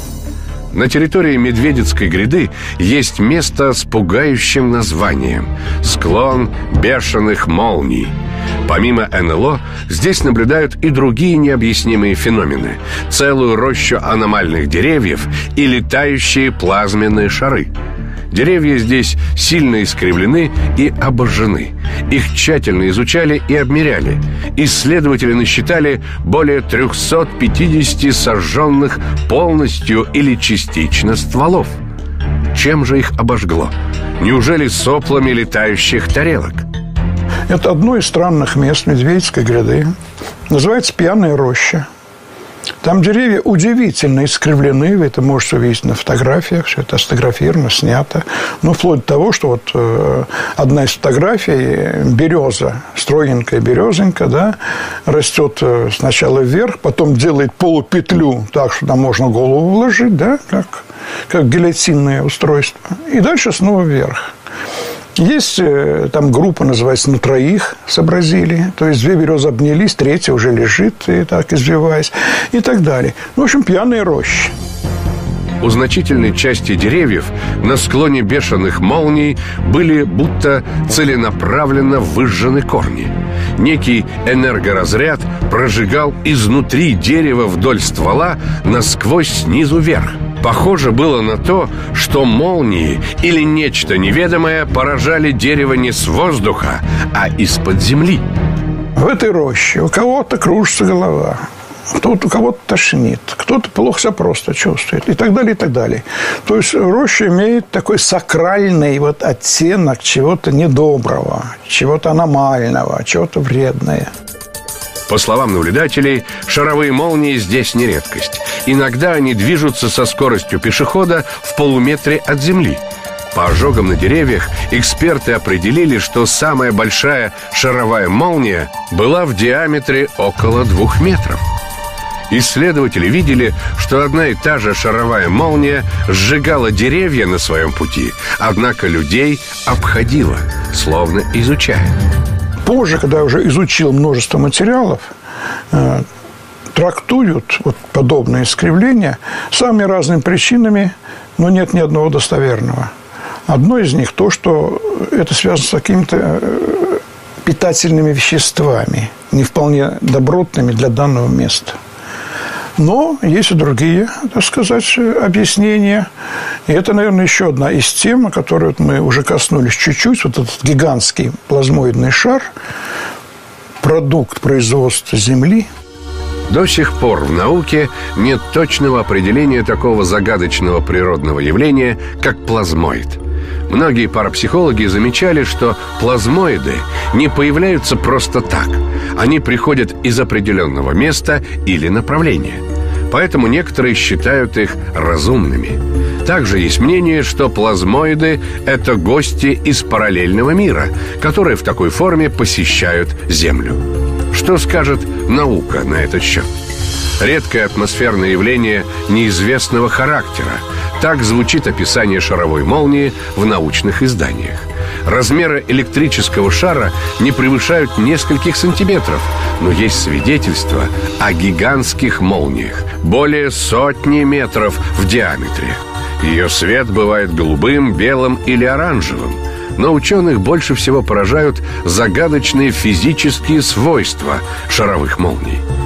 B: На территории Медведицкой гряды есть место с пугающим названием – склон бешеных молний. Помимо НЛО, здесь наблюдают и другие необъяснимые феномены – целую рощу аномальных деревьев и летающие плазменные шары. Деревья здесь сильно искривлены и обожжены. Их тщательно изучали и обмеряли. Исследователи насчитали более 350 сожженных полностью или частично стволов. Чем же их обожгло? Неужели соплами летающих тарелок?
K: Это одно из странных мест Медведицкой гряды. Называется Пьяная роща. Там деревья удивительно искривлены. Вы это можете увидеть на фотографиях. Все это сфотографировано, снято. Ну, вплоть до того, что вот одна из фотографий, береза, строгенькая березонька, да, растет сначала вверх, потом делает полупетлю так, что там можно голову вложить, да, как гильотинное устройство. И дальше снова вверх. Есть там группа, называется «На троих» сообразили. То есть 2 березы обнялись, 3 уже лежит, и так извиваясь, и так далее. В общем, пьяная роща.
B: У значительной части деревьев на склоне бешеных молний были будто целенаправленно выжжены корни. Некий энергоразряд прожигал изнутри дерева вдоль ствола насквозь снизу вверх. Похоже было на то, что молнии или нечто неведомое поражали дерево не с воздуха, а из-под земли.
K: В этой роще у кого-то кружится голова, у кого-то тошнит, кто-то плохо себя просто чувствует, и так далее, и так далее. То есть роща имеет такой сакральный вот оттенок чего-то недоброго, чего-то аномального, чего-то вредного.
B: По словам наблюдателей, шаровые молнии здесь не редкость. Иногда они движутся со скоростью пешехода в полуметре от земли. По ожогам на деревьях эксперты определили, что самая большая шаровая молния была в диаметре около 2 метров. Исследователи видели, что одна и та же шаровая молния сжигала деревья на своем пути, однако людей обходила, словно изучая.
K: Позже, когда я уже изучил множество материалов, трактуют вот подобные искривления самыми разными причинами, но нет ни одного достоверного. Одно из них то, что это связано с какими-то питательными веществами, не вполне добротными для данного места. Но есть и другие, так сказать, объяснения. И это, наверное, еще одна из тем, о которой мы уже коснулись чуть-чуть. Вот этот гигантский плазмоидный шар, продукт производства Земли.
B: До сих пор в науке нет точного определения такого загадочного природного явления, как плазмоид. Многие парапсихологи замечали, что плазмоиды не появляются просто так. Они приходят из определенного места или направления. Поэтому некоторые считают их разумными. Также есть мнение, что плазмоиды – это гости из параллельного мира, которые в такой форме посещают Землю. Что скажет наука на этот счет? Редкое атмосферное явление неизвестного характера. Так звучит описание шаровой молнии в научных изданиях. Размеры электрического шара не превышают нескольких сантиметров, но есть свидетельства о гигантских молниях, более 100 метров в диаметре. Ее свет бывает голубым, белым или оранжевым. Но ученых больше всего поражают загадочные физические свойства шаровых молний.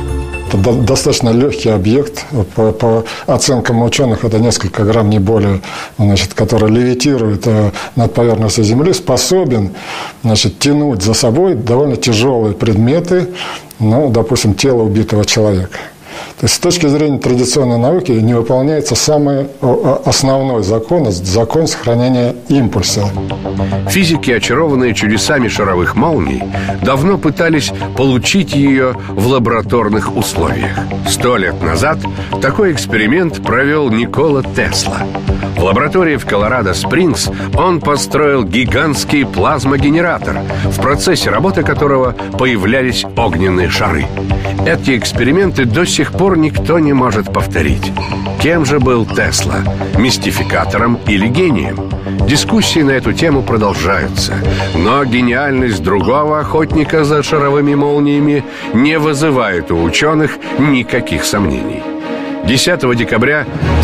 F: Это достаточно легкий объект. По оценкам ученых, это несколько грамм, не более, значит, который левитирует над поверхностью Земли, способен, значит, тянуть за собой довольно тяжелые предметы, ну, допустим, тело убитого человека. То есть с точки зрения традиционной науки не выполняется самый основной закон сохранения импульса.
B: Физики, очарованные чудесами шаровых молний, давно пытались получить ее в лабораторных условиях. 100 лет назад такой эксперимент провел Никола Тесла. В лаборатории в Колорадо-Спрингс он построил гигантский плазмогенератор, в процессе работы которого появлялись огненные шары. Эти эксперименты до сих пор никто не может повторить. Кем же был Тесла? Мистификатором или гением? Дискуссии на эту тему продолжаются, но гениальность другого охотника за шаровыми молниями не вызывает у ученых никаких сомнений. 10 декабря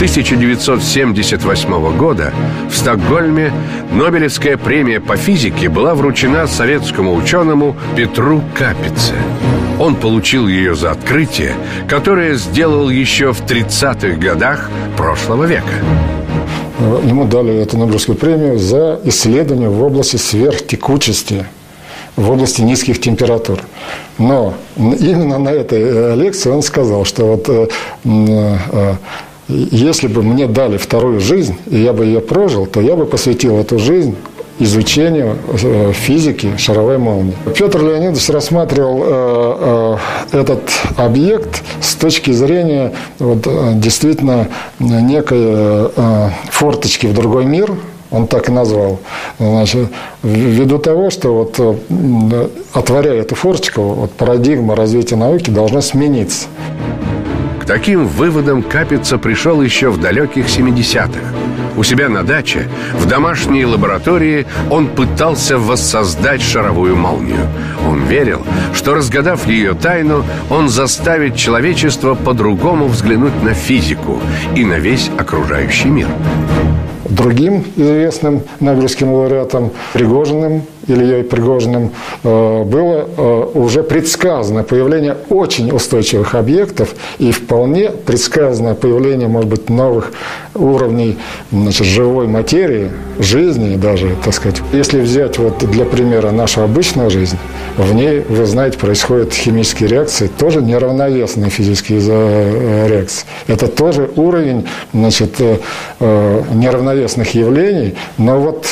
B: 1978 года в Стокгольме Нобелевская премия по физике была вручена советскому ученому Петру Капице. Он получил ее за открытие, которое сделал еще в 30-х годах прошлого века.
F: Ему дали эту Нобелевскую премию за исследование в области сверхтекучести, в области низких температур. Но именно на этой лекции он сказал, что вот если бы мне дали вторую жизнь, и я бы ее прожил, то я бы посвятил эту жизнь изучению физики шаровой молнии. Петр Леонидович рассматривал этот объект с точки зрения вот, действительно некой форточки в другой мир. Он так и назвал. Значит, ввиду того, что вот, отворяя эту форточку, вот, парадигма развития науки должна смениться.
B: К таким выводам Капица пришел еще в далеких 70-х. У себя на даче, в домашней лаборатории, он пытался воссоздать шаровую молнию. Он верил, что, разгадав ее тайну, он заставит человечество по-другому взглянуть на физику и на весь окружающий мир.
F: Другим известным нобелевским лауреатом Пригожиным, Ильей Пригожиным, было уже предсказано появление очень устойчивых объектов и вполне предсказано появление, может быть, новых уровней, значит, живой материи, жизни даже, так сказать. Если взять вот для примера нашу обычную жизнь, в ней, вы знаете, происходят химические реакции, тоже неравновесные физические реакции. Это тоже уровень, значит, неравновесных явлений, но вот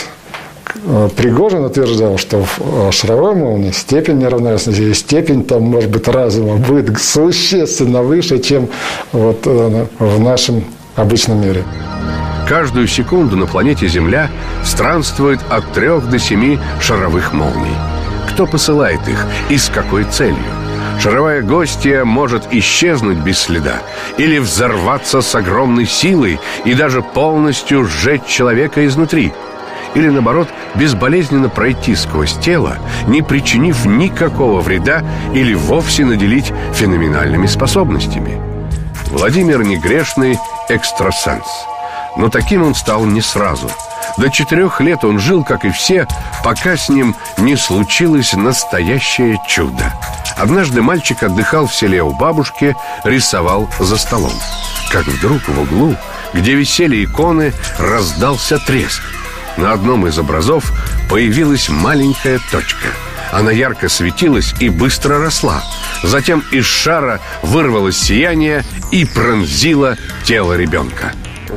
F: Пригожин утверждал, что в шаровой молнии степень неравновесности и степень, там, может быть, разума будет существенно выше, чем вот в нашем обычном мире.
B: Каждую секунду на планете Земля странствует от 3 до 7 шаровых молний. Кто посылает их и с какой целью? Шаровая гостья может исчезнуть без следа или взорваться с огромной силой и даже полностью сжечь человека изнутри. Или, наоборот, безболезненно пройти сквозь тело, не причинив никакого вреда или вовсе наделить феноменальными способностями. Владимир Негрешный – экстрасенс. Но таким он стал не сразу. До 4 лет он жил, как и все, пока с ним не случилось настоящее чудо. Однажды мальчик отдыхал в селе у бабушки, рисовал за столом. Как вдруг в углу, где висели иконы, раздался треск. На одном из образов появилась маленькая точка. Она ярко светилась и быстро росла. Затем из шара вырвалось сияние и пронзило тело ребенка.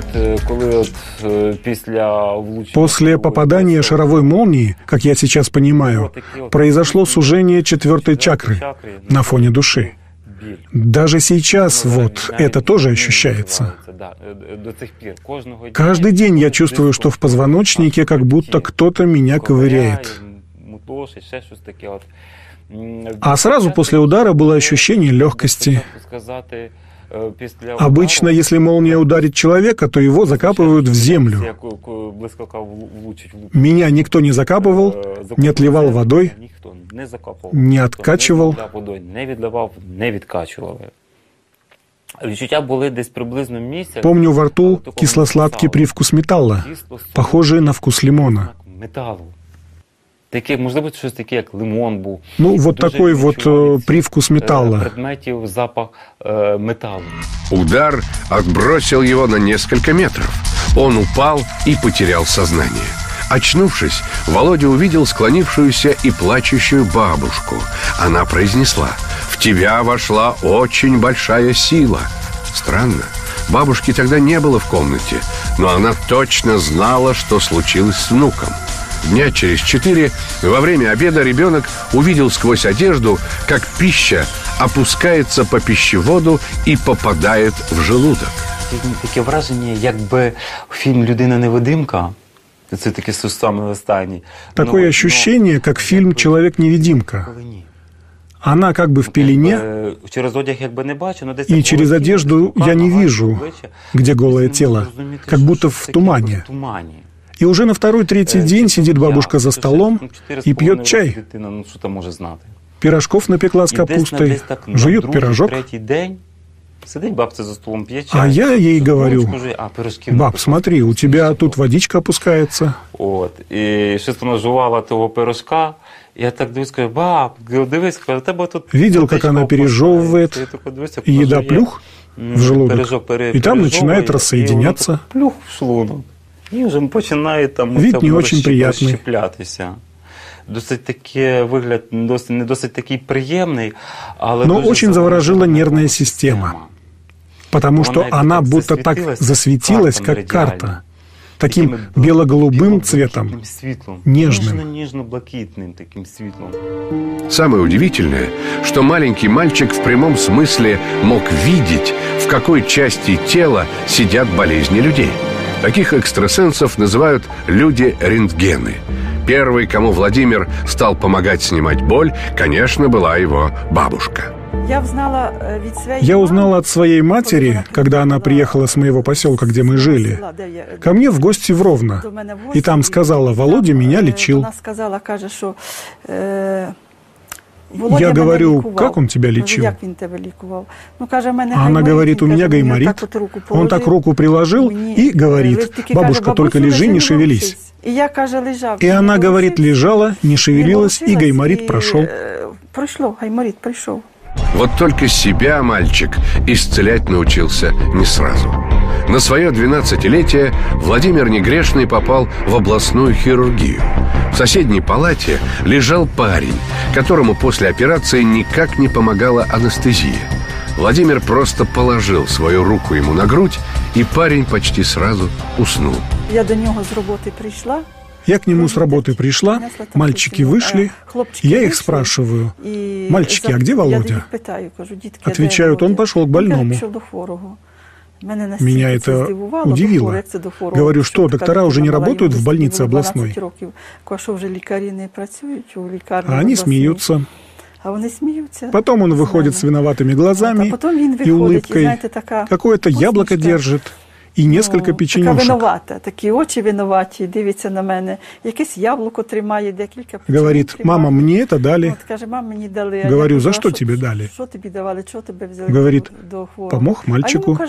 C: После попадания шаровой молнии, как я сейчас понимаю, произошло сужение 4-й чакры на фоне души. Даже сейчас вот это тоже ощущается. Каждый день я чувствую, что в позвоночнике как будто кто-то меня ковыряет. А сразу после удара было ощущение легкости. Обычно, если молния ударит человека, то его закапывают в землю. Меня никто не закапывал, не отливал водой, не откачивал. Помню во рту кисло-сладкий привкус металла, похожий на вкус лимона.
L: Таке, можливо, щось таке, як лимон був.
C: Ну, вот такой вот привкус металла.
L: Предметів, запах металлу.
B: Удар отбросил его на несколько метров. Он упал и потерял сознание. Очнувшись, Володя увидел склонившуюся и плачущую бабушку. Она произнесла: «В тебя вошла очень большая сила». Странно. Бабушки тогда не было в комнате, но она точно знала, что случилось с внуком. Дня через 4 во время обеда ребенок увидел сквозь одежду, как пища опускается по пищеводу и попадает в желудок.
L: Таке враження, якби фільм «Людина-невидимка», це таке саме останнє.
C: Такое ощущение, как фильм «Человек-невидимка». Она как бы в пелене, и через одежду я не вижу, где голое тело, как будто в тумане. И уже на второй-третий день сидит бабушка за столом и пьет чай. Пирожков напекла с капустой, жует пирожок. А я ей говорю: «Баб, смотри, у тебя тут водичка опускается».
L: И щось вона жувала того пирожка. Я так дивлюсь, кажу: «Баб, дивись, у тебе тут...»
C: Видел, как она пережевывает, и еда плюх в желудок, и там начинает рассоединяться.
L: Плюх в шлунок. І вже починає там
C: вид не очень приятный.
L: Розщеплятися. Досить такий вигляд, не досить такий приємний, але
C: но очень заворожила нервная система, потому что она будто так засветилась, как карта, таким бело-голубым цветом, нежным.
L: Нежно-блакитным таким светлым.
B: Самое удивительное, что маленький мальчик в прямом смысле мог видеть, в какой части тела сидят болезни людей. Таких экстрасенсов называют люди-рентгены. Первой, кому Владимир стал помогать снимать боль, конечно, была его бабушка.
C: Я узнала от своей матери, когда она приехала с моего поселка, где мы жили, ко мне в гости в Ровно. И там сказала: «Володя меня лечил». Я говорю: «Как он тебя лечил?» А она говорит: «У меня гайморит». Он так руку приложил и говорит: «Бабушка, только лежи, не шевелись». И она говорит: лежала, не шевелилась, и гайморит прошел.
B: Вот только себя мальчик исцелять научился не сразу. На свое 12-летие Владимир Негрешный попал в областную хирургию. В соседней палате лежал парень, которому после операции никак не помогала анестезия. Владимир просто положил свою руку ему на грудь, и парень почти сразу уснул.
C: Я к нему с работы пришла, мальчики вышли, я их спрашиваю: «Мальчики, а где Володя?» Отвечают: «Он пошел к больному». Меня это удивило. Говорю: «Что, доктора уже не работают в больнице областной?» А они смеются. Потом он выходит с виноватыми глазами и улыбкой, какое-то яблоко держит и несколько печенюшек. Говорит: «Мама, мне это дали». Говорю: «За что тебе дали?» Говорит: «Помог мальчику».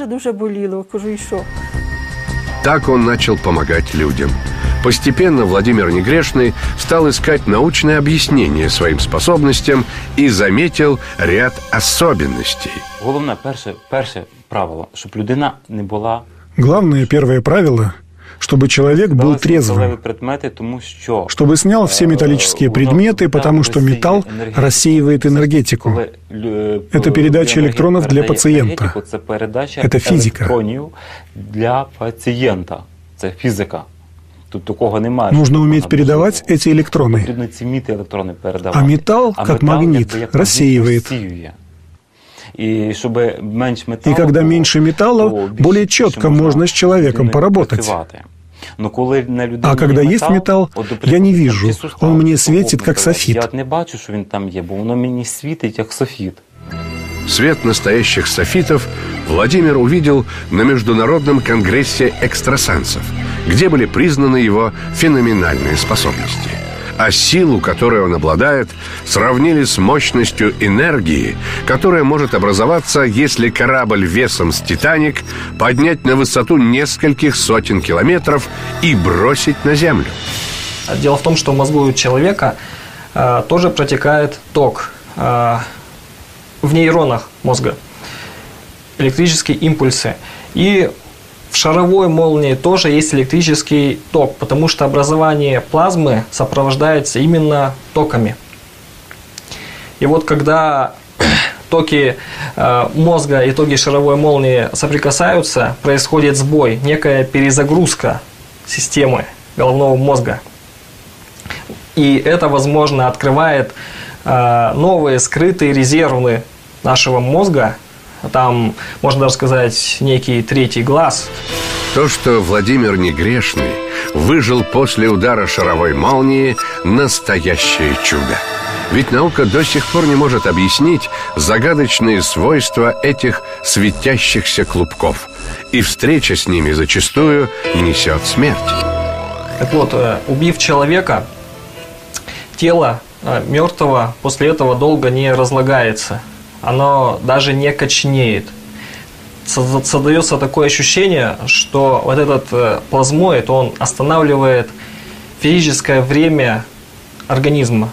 B: Так он начал помогать людям. Постепенно Владимир Негрешный стал искать научное объяснение своим способностям и заметил ряд особенностей.
L: Головне, перше правило, щоб людина не була...
C: Главное первое правило, чтобы человек был трезвым, чтобы снял все металлические предметы, потому что металл рассеивает энергетику. Это передача электронов для пациента. Это физика.
L: Для пациента. Это физика. Тут такого немає.
C: Нужно уметь передавать эти электроны. А металл, как магнит, рассеивает. И когда меньше металла, более четко можно с человеком поработать. А когда есть металл, я не вижу. Он мне светит, как софит.
L: Я не бачу, що він там є, бо воно мені світить, як софит.
B: Свет настоящих софитов Владимир увидел на Международном конгрессе экстрасенсов, где были признаны его феноменальные способности. А силу, которой он обладает, сравнили с мощностью энергии, которая может образоваться, если корабль весом с «Титаник» поднять на высоту нескольких сотен километров и бросить на землю.
J: Дело в том, что в мозгу у человека тоже протекает ток в нейронах мозга, электрические импульсы. И в шаровой молнии тоже есть электрический ток, потому что образование плазмы сопровождается именно токами. И вот когда токи мозга и токи шаровой молнии соприкасаются, происходит сбой, некая перезагрузка системы головного мозга. И это, возможно, открывает новые скрытые резервы нашего мозга. Там, можно даже сказать, некий третий глаз.
B: То, что Владимир Негрешный выжил после удара шаровой молнии – настоящее чудо. Ведь наука до сих пор не может объяснить загадочные свойства этих светящихся клубков. И встреча с ними зачастую несет смерть.
J: Так вот, убив человека, тело мертвого после этого долго не разлагается. Оно даже не коченеет. Создается такое ощущение, что вот этот плазмоид, он останавливает физическое время организма.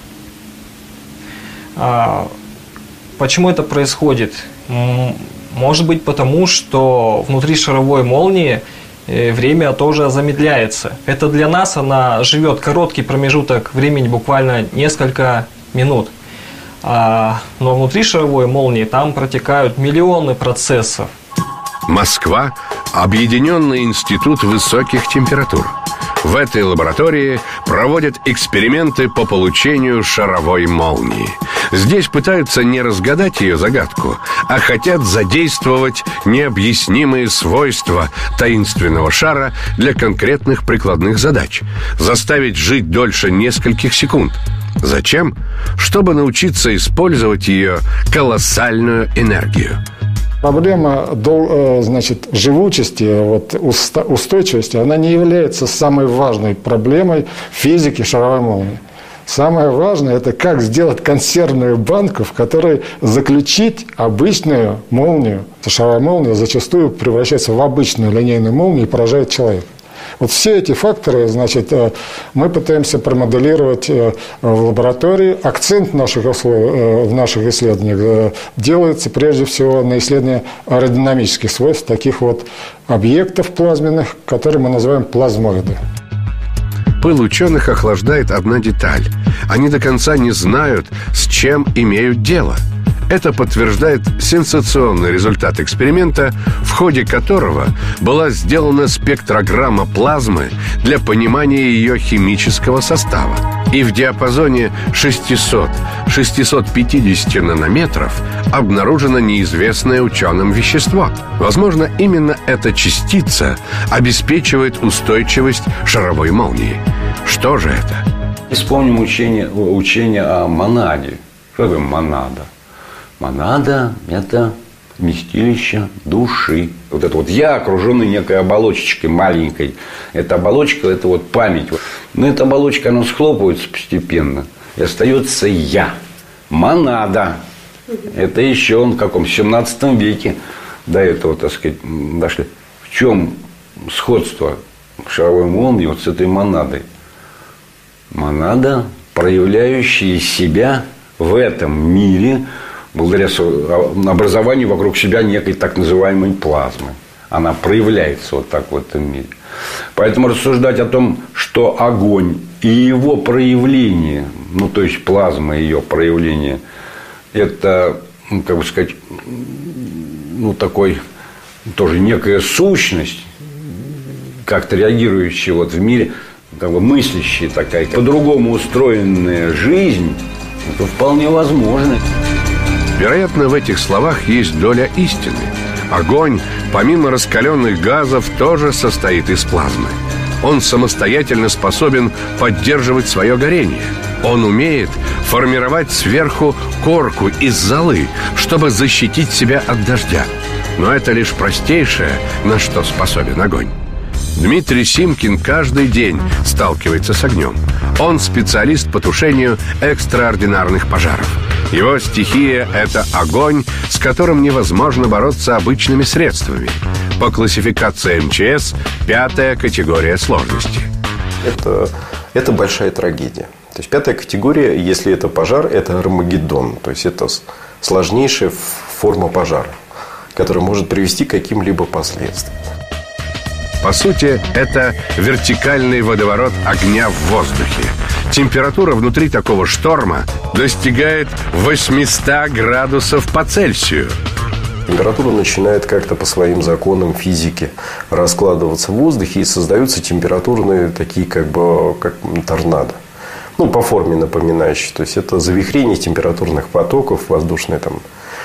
J: Почему это происходит? Может быть, потому что внутри шаровой молнии время тоже замедляется. Это для нас она живет короткий промежуток времени, буквально несколько минут. Но внутри шаровой молнии там протекают миллионы процессов.
B: Москва – Объединенный институт высоких температур. В этой лаборатории проводят эксперименты по получению шаровой молнии. Здесь пытаются не разгадать ее загадку, а хотят задействовать необъяснимые свойства таинственного шара для конкретных прикладных задач. Заставить жить дольше нескольких секунд. Зачем? Чтобы научиться использовать ее колоссальную энергию.
F: Проблема, значит, живучести, устойчивости, она не является самой важной проблемой физики шаровой молнии. Самое важное – это как сделать консервную банку, в которой заключить обычную молнию. Шаровая молния зачастую превращается в обычную линейную молнию и поражает человека. Вот все эти факторы, значит, мы пытаемся промоделировать в лаборатории. Акцент в наших исследованиях делается прежде всего на исследовании аэродинамических свойств таких вот объектов плазменных, которые мы называем плазмоиды.
B: Пыл ученых охлаждает одна деталь. Они до конца не знают, с чем имеют дело. Это подтверждает сенсационный результат эксперимента, в ходе которого была сделана спектрограмма плазмы для понимания ее химического состава. И в диапазоне 600-650 нанометров обнаружено неизвестное ученым вещество. Возможно, именно эта частица обеспечивает устойчивость шаровой молнии. Что же это?
H: Вспомним учение о монаде. Что такое монада? Монада – это вместилище души. Вот это вот я, окруженный некой оболочечкой маленькой. Эта оболочка – это вот память. Но эта оболочка, она схлопывается постепенно. И остается я. Монада. Это еще в каком? 17 веке до этого, так сказать, дошли. В чем сходство шаровой молнии вот с этой монадой? Монада, проявляющая себя в этом мире благодаря образованию вокруг себя некой так называемой плазмы. Она проявляется вот так в этом мире. Поэтому рассуждать о том, что огонь и его проявление, ну, то есть плазма и ее проявление, это, как бы сказать, ну, такой тоже некая сущность, как-то реагирующая вот в мире, как бы мыслящая такая, по-другому устроенная жизнь, это вполне возможно.
B: Вероятно, в этих словах есть доля истины. Огонь, помимо раскаленных газов, тоже состоит из плазмы. Он самостоятельно способен поддерживать свое горение. Он умеет формировать сверху корку из золы, чтобы защитить себя от дождя. Но это лишь простейшее, на что способен огонь. Дмитрий Симкин каждый день сталкивается с огнем. Он специалист по тушению экстраординарных пожаров. Его стихия – это огонь, с которым невозможно бороться обычными средствами. По классификации МЧС – 5-я категория сложности.
A: Это
M: это большая трагедия. То есть 5-я категория, если это пожар, это Армагеддон. То есть это сложнейшая форма пожара, которая может привести к каким-либо последствиям.
B: По сути, это вертикальный водоворот огня в воздухе. Температура внутри такого шторма достигает 800 градусов по Цельсию.
M: Температура начинает как-то по своим законам физики раскладываться в воздухе, и создаются температурные такие как торнадо. По форме напоминающие. То есть это завихрение температурных потоков, воздушные там.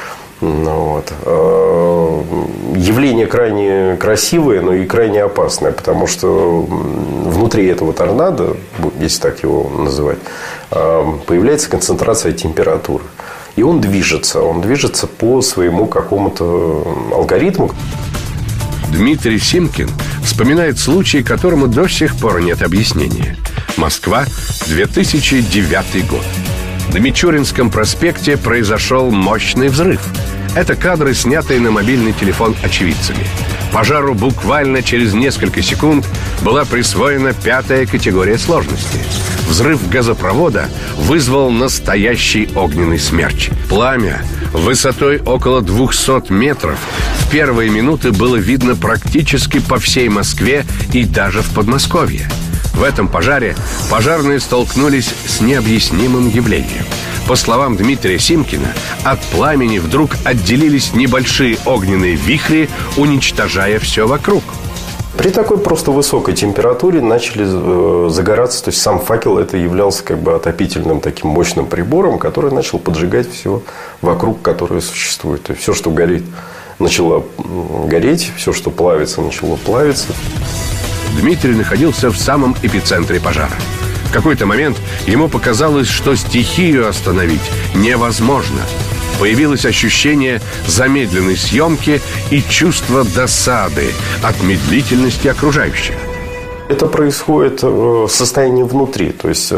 M: Явление крайне красивое, но и крайне опасное, потому что внутри этого торнадо, если так его называть, появляется концентрация температуры. И он движется по своему какому-то алгоритму.
B: Дмитрий Симкин вспоминает случай, которому до сих пор нет объяснения. Москва, 2009 год. На Мичуринском проспекте произошел мощный взрыв. Это кадры, снятые на мобильный телефон очевидцами. Пожару буквально через несколько секунд была присвоена 5-я категория сложности. Взрыв газопровода вызвал настоящий огненный смерч. Пламя высотой около 200 метров в первые минуты было видно практически по всей Москве и даже в Подмосковье. В этом пожаре пожарные столкнулись с необъяснимым явлением. По словам Дмитрия Симкина, от пламени вдруг отделились небольшие огненные вихри, уничтожая все вокруг.
M: При такой просто высокой температуре начали загораться. То есть сам факел это являлся отопительным таким мощным прибором, который начал поджигать все вокруг, которое существует. То есть все, что горит, начало гореть, все, что плавится, начало плавиться.
B: Дмитрий находился в самом эпицентре пожара. В какой-то момент ему показалось, что стихию остановить невозможно. Появилось ощущение замедленной съемки и чувство досады от медлительности окружающих.
M: Это происходит в состоянии внутри. То есть,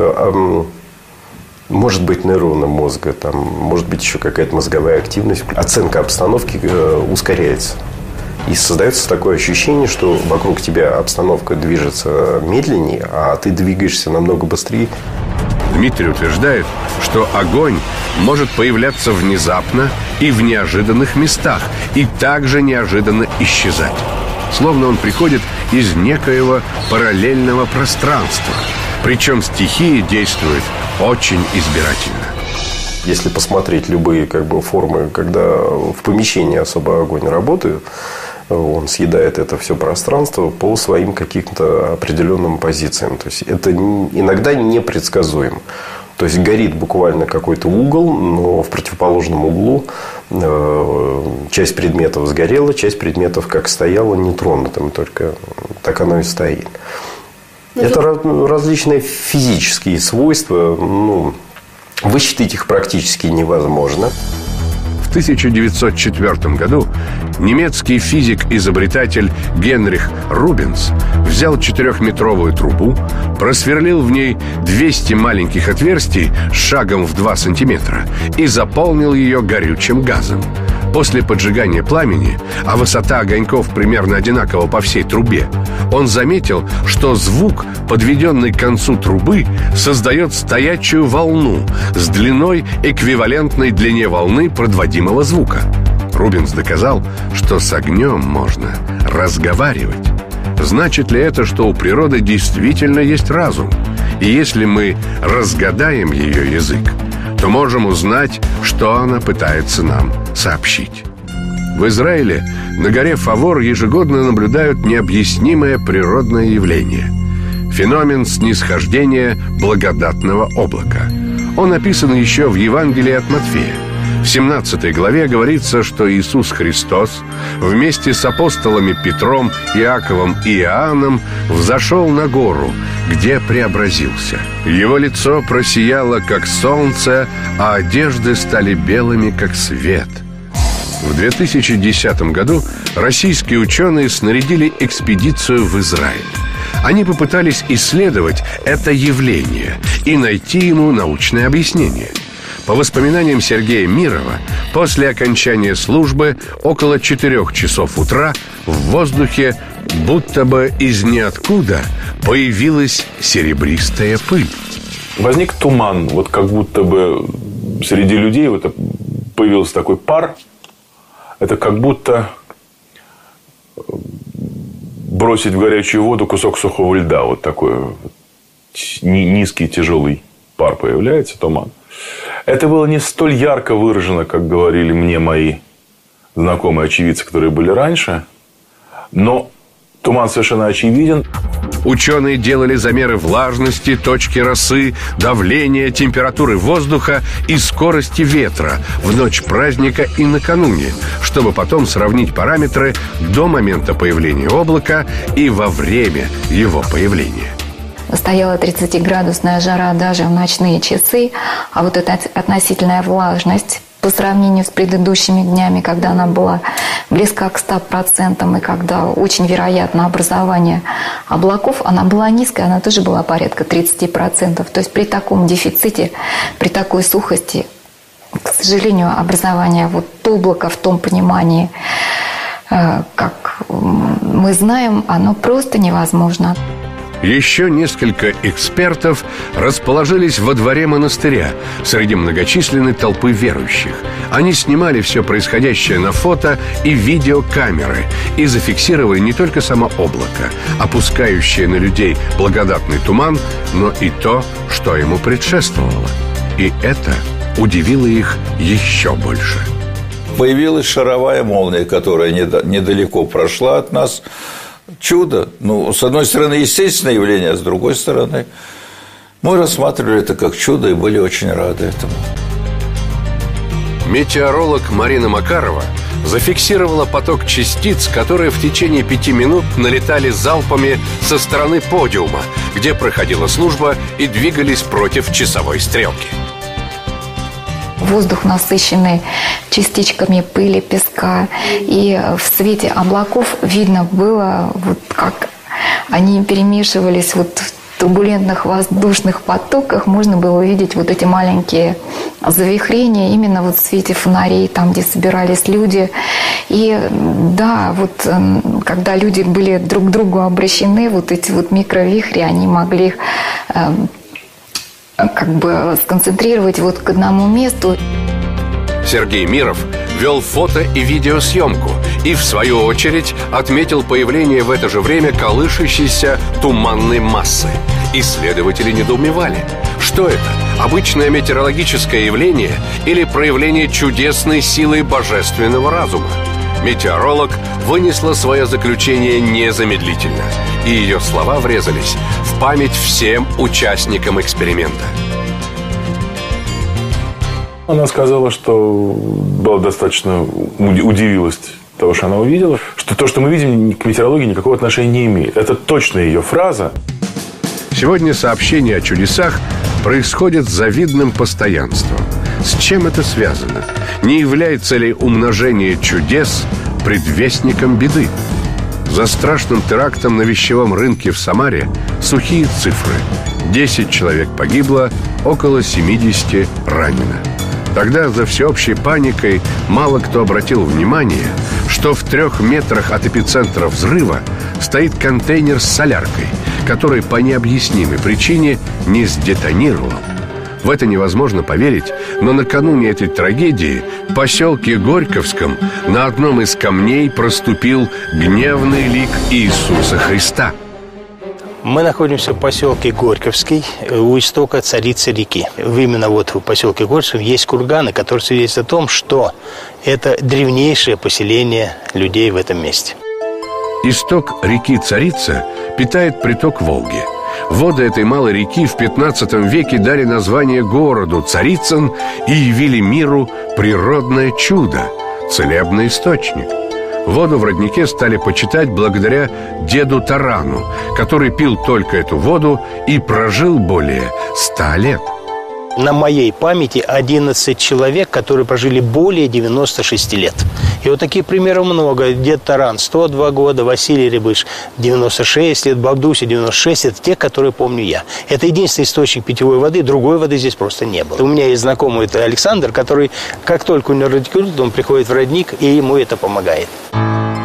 M: может быть, нейроны мозга, может быть, еще какая-то мозговая активность. Оценка обстановки ускоряется. И создается такое ощущение, что вокруг тебя обстановка движется медленнее, а ты двигаешься намного быстрее.
B: Дмитрий утверждает, что огонь может появляться внезапно и в неожиданных местах, и также неожиданно исчезать. Словно он приходит из некоего параллельного пространства. Причем стихия действует очень избирательно.
M: Если посмотреть любые формы, когда в помещении особо огонь работает, он съедает это все пространство по своим каким-то определенным позициям. То есть это иногда непредсказуемо. То есть горит буквально какой-то угол, но в противоположном углу часть предметов сгорела, часть предметов как стояла нетронутым, только так оно и стоит. Это различные физические свойства, высчитать их практически невозможно.
B: В 1904 году немецкий физик-изобретатель Генрих Рубенс взял 4-метровую трубу, просверлил в ней 200 маленьких отверстий с шагом в 2 сантиметра и заполнил ее горючим газом. После поджигания пламени, а высота огоньков примерно одинакова по всей трубе, он заметил, что звук, подведенный к концу трубы, создает стоячую волну с длиной, эквивалентной длине волны продводимого звука. Рубенс доказал, что с огнем можно разговаривать. Значит ли это, что у природы действительно есть разум? И если мы разгадаем ее язык, то можем узнать, что она пытается нам сообщить. В Израиле на горе Фавор ежегодно наблюдают необъяснимое природное явление – феномен снисхождения благодатного облака. Он описан еще в Евангелии от Матфея. В 17 главе говорится, что Иисус Христос вместе с апостолами Петром, Иаковом и Иоанном взошел на гору, где преобразился. Его лицо просияло, как солнце, а одежды стали белыми, как свет. В 2010 году российские ученые снарядили экспедицию в Израиль. Они попытались исследовать это явление и найти ему научное объяснение. По воспоминаниям Сергея Мирова, после окончания службы около 4 часов утра в воздухе будто бы из ниоткуда появилась серебристая пыль.
N: Возник туман, вот как будто бы среди людей вот появился такой пар. Это как будто бросить в горячую воду кусок сухого льда. Вот такой низкий, тяжелый пар появляется, туман. Это было не столь ярко выражено, как говорили мне мои знакомые очевидцы, которые были раньше. Но туман совершенно очевиден.
B: Ученые делали замеры влажности, точки росы, давления, температуры воздуха и скорости ветра в ночь праздника и накануне, чтобы потом сравнить параметры до момента появления облака и во время его появления.
O: Стояла 30-градусная жара даже в ночные часы, а вот эта относительная влажность по сравнению с предыдущими днями, когда она была близка к 100%, и когда очень вероятно образование облаков, она была низкая, она тоже была порядка 30%. То есть при таком дефиците, при такой сухости, к сожалению, образование вот облака в том понимании, как мы знаем, оно просто невозможно.
B: Еще несколько экспертов расположились во дворе монастыря среди многочисленной толпы верующих. Они снимали все происходящее на фото и видеокамеры и зафиксировали не только само облако, опускающее на людей благодатный туман, но и то, что ему предшествовало. И это удивило их еще больше.
P: Появилась шаровая молния, которая недалеко прошла от нас. Чудо. Ну, с одной стороны, естественное явление, а с другой стороны, мы рассматривали это как чудо и были очень рады этому.
B: Метеоролог Марина Макарова зафиксировала поток частиц, которые в течение 5 минут налетали залпами со стороны подиума, где проходила служба, и двигались против часовой стрелки.
O: Воздух насыщенный частичками пыли, песка. И в свете облаков видно было, вот как они перемешивались вот в турбулентных воздушных потоках. Можно было увидеть вот эти маленькие завихрения именно вот в свете фонарей, там, где собирались люди. И да, вот когда люди были друг к другу обращены, вот эти вот микровихри, они могли их как бы сконцентрировать вот к одному месту.
B: Сергей Миров вел фото и видеосъемку и, в свою очередь, отметил появление в это же время колышущейся туманной массы. Исследователи недоумевали. Что это? Обычное метеорологическое явление или проявление чудесной силы божественного разума? Метеоролог вынесла свое заключение незамедлительно, и ее слова врезались в память всем участникам эксперимента.
N: Она сказала, что была достаточно удивилась того, что она увидела, что то, что мы видим, к метеорологии никакого отношения не имеет. Это точно ее фраза.
B: Сегодня сообщения о чудесах происходят с завидным постоянством. С чем это связано? Не является ли умножение чудес предвестником беды? За страшным терактом на вещевом рынке в Самаре сухие цифры. 10 человек погибло, около 70 ранено. Тогда за всеобщей паникой мало кто обратил внимание, что в 3 метрах от эпицентра взрыва стоит контейнер с соляркой, который по необъяснимой причине не сдетонировал. В это невозможно поверить, но накануне этой трагедии в поселке Горьковском на одном из камней проступил гневный лик Иисуса Христа.
Q: Мы находимся в поселке Горьковский, у истока Царицы реки. Именно вот в поселке Горьковском есть курганы, которые свидетельствуют о том, что это древнейшее поселение людей в этом месте.
B: Исток реки Царица питает приток Волги. Воды этой малой реки в 15 веке дали название городу Царицын и явили миру природное чудо – целебный источник. Воду в роднике стали почитать благодаря деду Тарану, который пил только эту воду и прожил более 100 лет.
Q: На моей памяти 11 человек, которые прожили более 96 лет. И вот таких примеров много. Дед Таран 102 года, Василий Рябыш 96 лет, Бабдуся 96. Это те, которые помню я. Это единственный источник питьевой воды, другой воды здесь просто не было. У меня есть знакомый, это Александр, который, как только у него радикулит, он приходит в родник, и ему это помогает.
B: В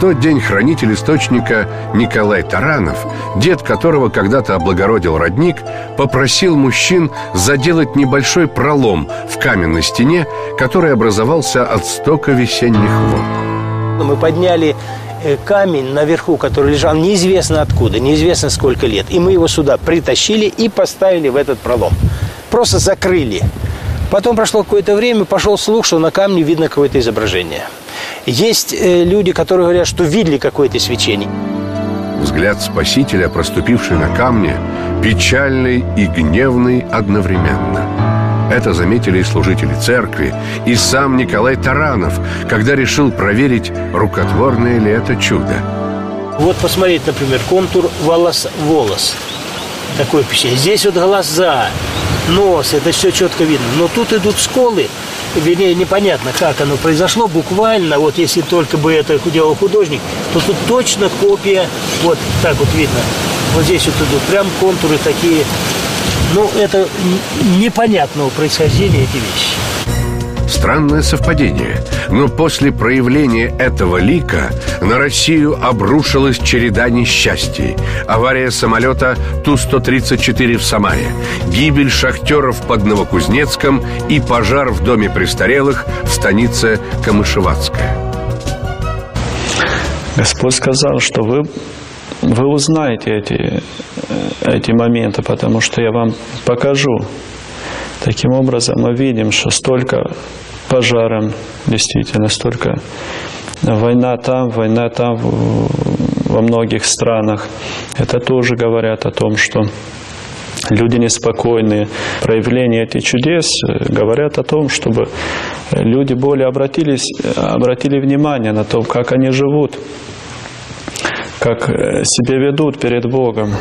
B: тот день хранитель источника Николай Таранов, дед которого когда-то облагородил родник, попросил мужчин заделать небольшой пролом в каменной стене, который образовался от стока весенних вод.
Q: Мы подняли камень наверху, который лежал неизвестно откуда, неизвестно сколько лет. И мы его сюда притащили и поставили в этот пролом. Просто закрыли. Потом прошло какое-то время, пошел слух, что на камне видно какое-то изображение. Есть люди, которые говорят, что видели какое-то свечение.
B: Взгляд Спасителя, проступивший на камне, печальный и гневный одновременно. Это заметили и служители церкви, и сам Николай Таранов, когда решил проверить, рукотворное ли это чудо.
Q: Вот посмотреть, например, контур волос. Такое впечатление. Здесь вот глаза, нос, это все четко видно. Но тут идут сколы, вернее, непонятно, как оно произошло. Буквально, вот если только бы это делал художник, то тут точно копия, вот так вот видно. Вот здесь вот идут прям контуры такие. Ну, это непонятного происхождения эти вещи.
B: Странное совпадение, но после проявления этого лика на Россию обрушилась череда несчастий. Авария самолета Ту-134 в Самаре, гибель шахтеров под Новокузнецком и пожар в доме престарелых в станице Камышеватская.
R: Господь сказал, что вы узнаете эти моменты, потому что я вам покажу. Таким образом, мы видим, что столько пожаров, действительно, столько война там во многих странах. Это тоже говорят о том, что люди неспокойные. Проявления этих чудес говорят о том, чтобы люди более обратили внимание на то, как они живут, как себя ведут перед Богом.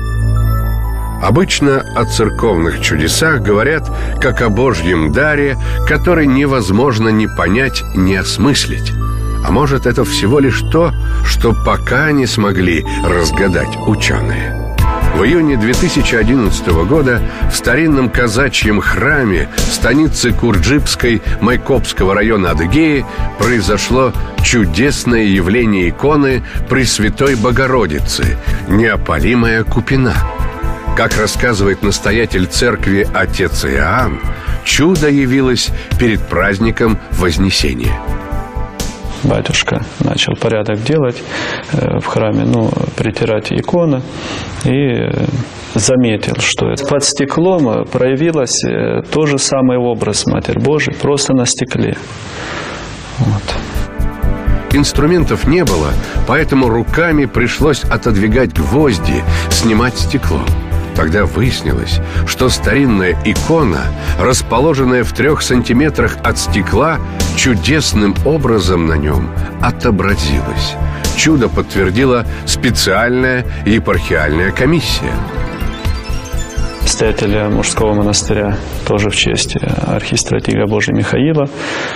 B: Обычно о церковных чудесах говорят как о Божьем даре, который невозможно ни понять, ни осмыслить. А может, это всего лишь то, что пока не смогли разгадать ученые. В июне 2011 года в старинном казачьем храме станицы Курджипской Майкопского района Адыгеи произошло чудесное явление иконы Пресвятой Богородицы, неопалимая купина. Как рассказывает настоятель церкви отец Иоанн, чудо явилось перед праздником Вознесения.
R: Батюшка начал порядок делать в храме, притирать иконы, и заметил, что под стеклом проявилась тот же самый образ Матерь Божией, просто на стекле. Вот.
B: Инструментов не было, поэтому руками пришлось отодвигать гвозди, снимать стекло. Тогда выяснилось, что старинная икона, расположенная в 3 сантиметрах от стекла, чудесным образом на нем отобразилась. Чудо подтвердила специальная епархиальная комиссия.
R: Настоятеля мужского монастыря, тоже в честь архистратига Божия Михаила,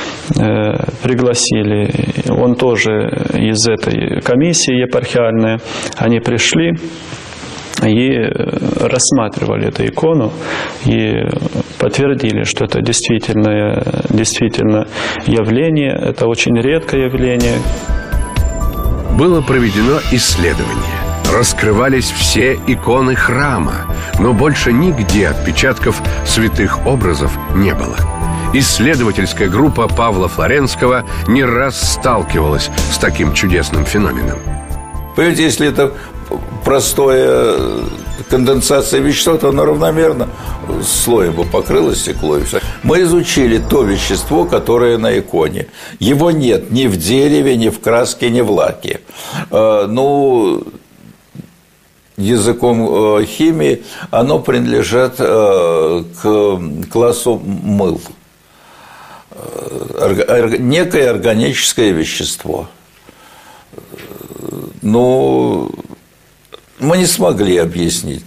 R: пригласили. Он тоже из этой комиссии епархиальной. Они пришли и рассматривали эту икону и подтвердили, что это действительно явление, это очень редкое явление.
B: Было проведено исследование. Раскрывались все иконы храма, но больше нигде отпечатков святых образов не было. Исследовательская группа Павла Флоренского не раз сталкивалась с таким чудесным феноменом.
P: Понимаете, если это простая конденсация вещества, то оно равномерно слоем бы покрыло стекло и все. Мы изучили то вещество, которое на иконе. Его нет ни в дереве, ни в краске, ни в лаке. Языком химии оно принадлежит к классу мыл. Некое органическое вещество. Мы не смогли объяснить.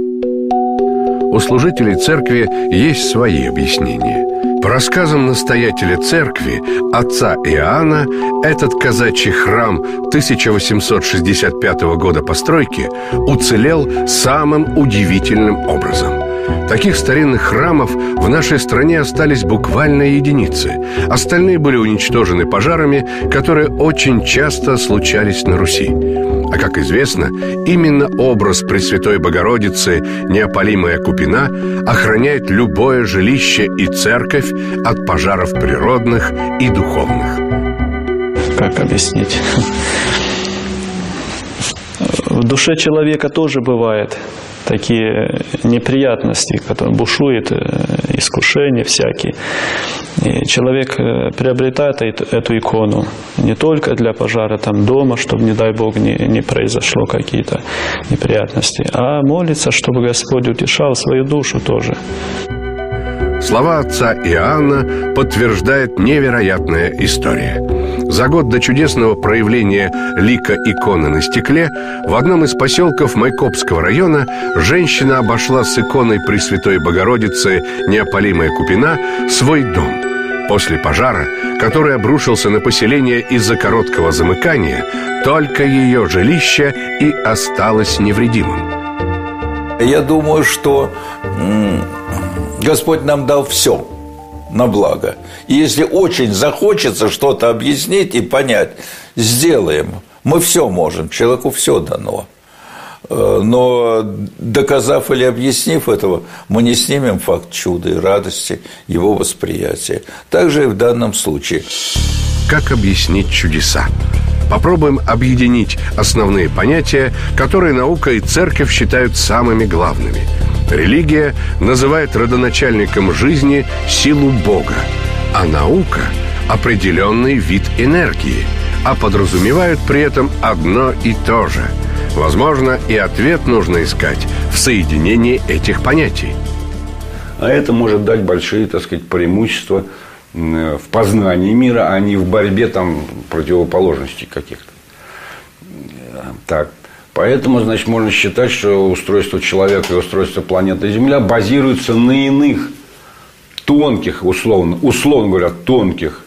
B: У служителей церкви есть свои объяснения. По рассказам настоятеля церкви, отца Иоанна, этот казачий храм 1865 года постройки уцелел самым удивительным образом. Таких старинных храмов в нашей стране остались буквально единицы. Остальные были уничтожены пожарами, которые очень часто случались на Руси. А как известно, именно образ Пресвятой Богородицы, неопалимая Купина, охраняет любое жилище и церковь от пожаров природных и духовных.
R: Как объяснить? В душе человека тоже бывает такие неприятности, которые бушуют, искушения всякие. И человек приобретает эту икону не только для пожара там дома, чтобы, не дай Бог, не произошло какие-то неприятности, а молится, чтобы Господь утешал свою душу тоже.
B: Слова отца Иоанна подтверждает невероятная история. За год до чудесного проявления лика иконы на стекле в одном из поселков Майкопского района женщина обошла с иконой Пресвятой Богородицы неопалимая Купина свой дом. После пожара, который обрушился на поселение из-за короткого замыкания, только ее жилище и осталось невредимым.
P: Я думаю, что Господь нам дал все на благо. И если очень захочется что-то объяснить и понять, сделаем. Мы все можем, человеку все дано. Но доказав или объяснив этого, мы не снимем факт чуда и радости его восприятия. Так же и в данном случае.
B: Как объяснить чудеса? Попробуем объединить основные понятия, которые наука и церковь считают самыми главными. Религия называет родоначальником жизни силу Бога, а наука – определенный вид энергии, а подразумевают при этом одно и то же. Возможно, и ответ нужно искать в соединении этих понятий.
H: А это может дать большие, так сказать, преимущества в познании мира, а не в борьбе там противоположностей каких-то. Так. Поэтому, значит, можно считать, что устройство человека и устройство планеты Земля базируются на иных тонких, условно говоря, тонких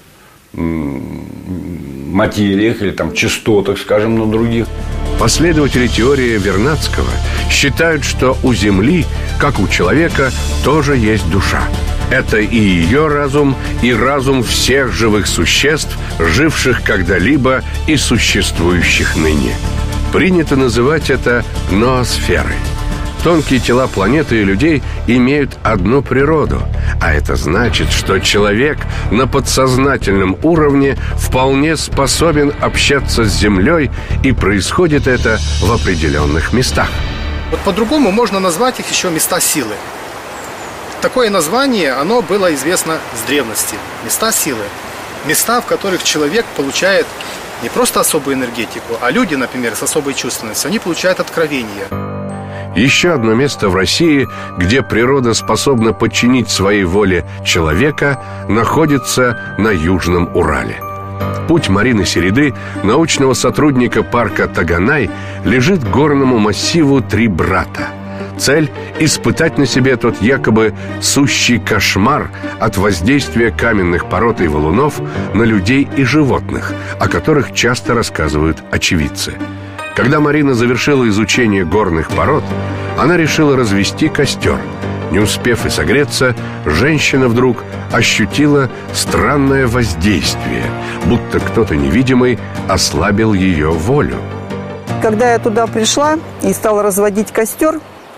H: материях или там частотах, скажем, на других.
B: Последователи теории Вернадского считают, что у Земли, как у человека, тоже есть душа. Это и ее разум, и разум всех живых существ, живших когда-либо и существующих ныне. Принято называть это ноосферой. Тонкие тела планеты и людей имеют одну природу, а это значит, что человек на подсознательном уровне вполне способен общаться с Землей, и происходит это в определенных местах.
S: Вот по-другому можно назвать их еще места силы. Такое название, оно было известно с древности. Места силы. Места, в которых человек получает не просто особую энергетику, а люди, например, с особой чувственностью, они получают откровение.
B: Еще одно место в России, где природа способна подчинить своей воле человека, находится на Южном Урале. Путь Марины Середы, научного сотрудника парка Таганай, лежит к горному массиву Три Брата. Цель – испытать на себе тот якобы сущий кошмар от воздействия каменных пород и валунов на людей и животных, о которых часто рассказывают очевидцы. Когда Марина завершила изучение горных пород, она решила развести костер. Не успев и согреться, женщина вдруг ощутила странное воздействие, будто кто-то невидимый ослабил ее волю.
T: Когда я туда пришла и стала разводить костер,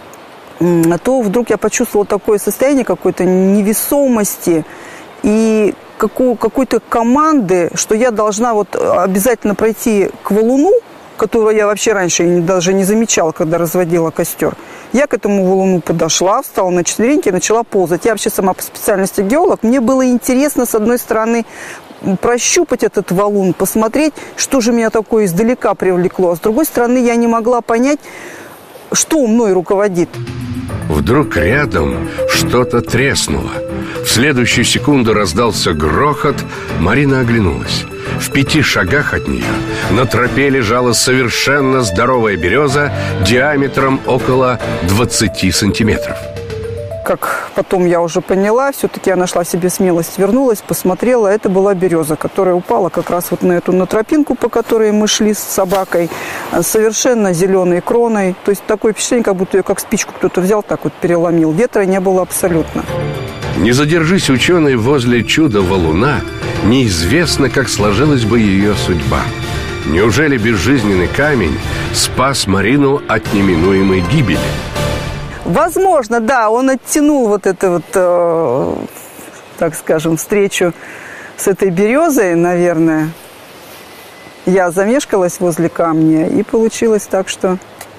T: то вдруг я почувствовала такое состояние какой-то невесомости и какой-то команды, что я должна вот обязательно пройти к валуну, которого я вообще раньше даже не замечала, когда разводила костер. Я к этому валуну подошла, встала на четвереньки и начала ползать. Я вообще сама по специальности геолог. Мне было интересно, с одной стороны, прощупать этот валун, посмотреть, что же меня такое издалека привлекло. А с другой стороны, я не могла понять, что мной руководит.
B: Вдруг рядом что-то треснуло. В следующую секунду раздался грохот. Марина оглянулась. В 5 шагах от нее на тропе лежала совершенно здоровая береза диаметром около 20 сантиметров.
T: как потом я уже поняла, все-таки я нашла в себе смелость, вернулась, посмотрела, это была береза, которая упала как раз вот на тропинку, по которой мы шли с собакой, совершенно зеленой кроной. То есть такое впечатление, как будто ее как спичку кто-то взял, так вот переломил. Ветра не было абсолютно.
B: Не задержись ученый возле чуда-валуна, неизвестно, как сложилась бы ее судьба. Неужели безжизненный камень спас Марину от неминуемой гибели?
T: Возможно, да, он оттянул вот эту вот, так скажем, встречу с этой березой, наверное. Я замешкалась возле камня, и получилось так, что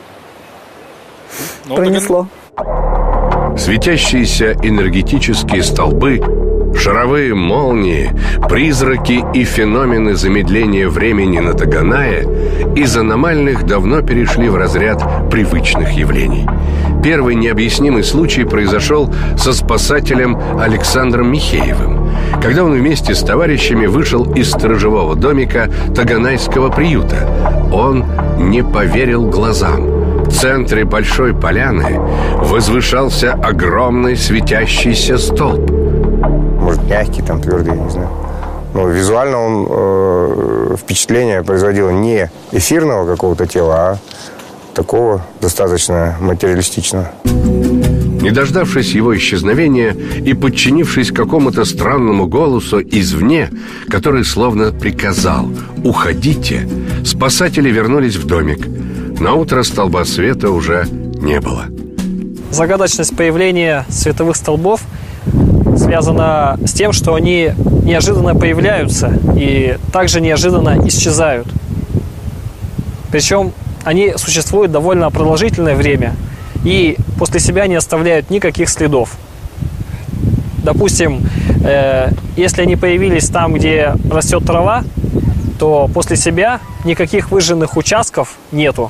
T: пронесло.
B: Светящиеся энергетические столбы, шаровые молнии, призраки и феномены замедления времени на Таганае из аномальных давно перешли в разряд привычных явлений. Первый необъяснимый случай произошел со спасателем Александром Михеевым, когда он вместе с товарищами вышел из сторожевого домика Таганайского приюта. Он не поверил глазам. В центре большой поляны возвышался огромный светящийся столб.
U: Может, мягкий, там, твердый, не знаю. Но визуально он впечатление производил не эфирного какого-то тела, а такого достаточно материалистичного.
B: Не дождавшись его исчезновения и подчинившись какому-то странному голосу извне, который словно приказал «Уходите», спасатели вернулись в домик. Наутро столба света уже не было.
J: Загадочность появления световых столбов связана с тем, что они неожиданно появляются и также неожиданно исчезают. Причем они существуют довольно продолжительное время и после себя не оставляют никаких следов. Допустим, если они появились там, где растет трава, то после себя никаких выжженных участков нету.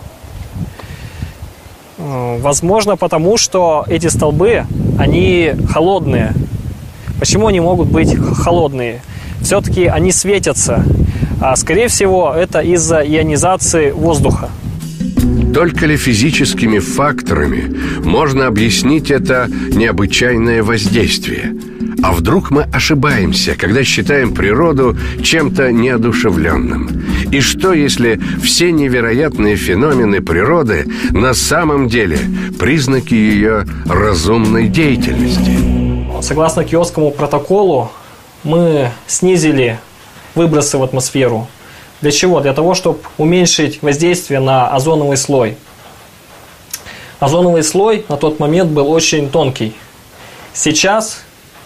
J: Возможно, потому что эти столбы, они холодные. Почему они могут быть холодные? Все-таки они светятся. А скорее всего, это из-за ионизации воздуха.
B: Только ли физическими факторами можно объяснить это необычайное воздействие? А вдруг мы ошибаемся, когда считаем природу чем-то неодушевленным? И что, если все невероятные феномены природы на самом деле признаки ее разумной деятельности?
J: Согласно Киотскому протоколу, мы снизили выбросы в атмосферу. Для чего? Для того, чтобы уменьшить воздействие на озоновый слой. Озоновый слой на тот момент был очень тонкий. Сейчас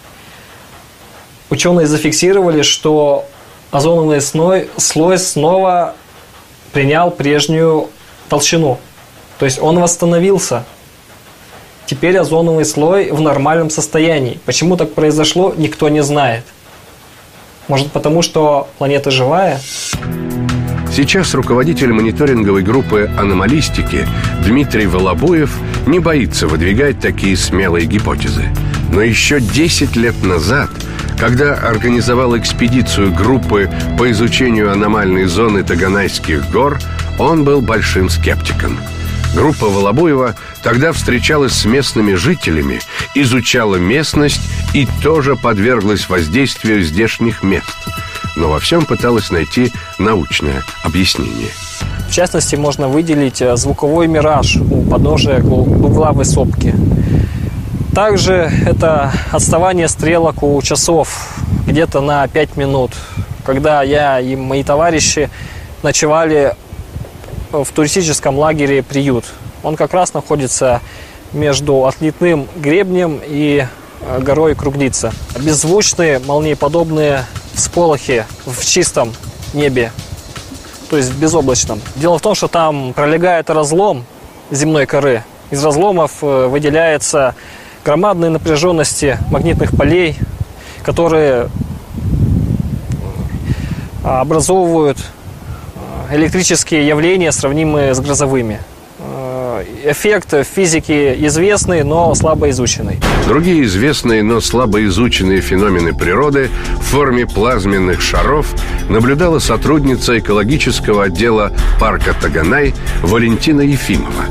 J: ученые зафиксировали, что озоновый слой снова принял прежнюю толщину. То есть он восстановился. Теперь озоновый слой в нормальном состоянии. Почему так произошло, никто не знает. Может, потому что планета живая?
B: Сейчас руководитель мониторинговой группы аномалистики Дмитрий Волобуев не боится выдвигать такие смелые гипотезы. Но еще 10 лет назад, когда организовал экспедицию группы по изучению аномальной зоны Таганайских гор, он был большим скептиком. Группа Волобуева тогда встречалась с местными жителями, изучала местность и тоже подверглась воздействию здешних мест. Но во всем пыталась найти научное объяснение.
J: В частности, можно выделить звуковой мираж у подножия двуглавой сопки. Также это отставание стрелок у часов где-то на 5 минут, когда я и мои товарищи ночевали в туристическом лагере «Приют». Он как раз находится между отлитным гребнем и горой Круглица. Беззвучные молниеподобные всполохи в чистом небе, то есть в безоблачном. Дело в том, что там пролегает разлом земной коры. Из разломов выделяются громадные напряженности магнитных полей, которые образовывают электрические явления, сравнимые с грозовыми. Эффект в физике известный, но слабо изученный.
B: Другие известные, но слабо изученные феномены природы в форме плазменных шаров наблюдала сотрудница экологического отдела парка Таганай Валентина Ефимова.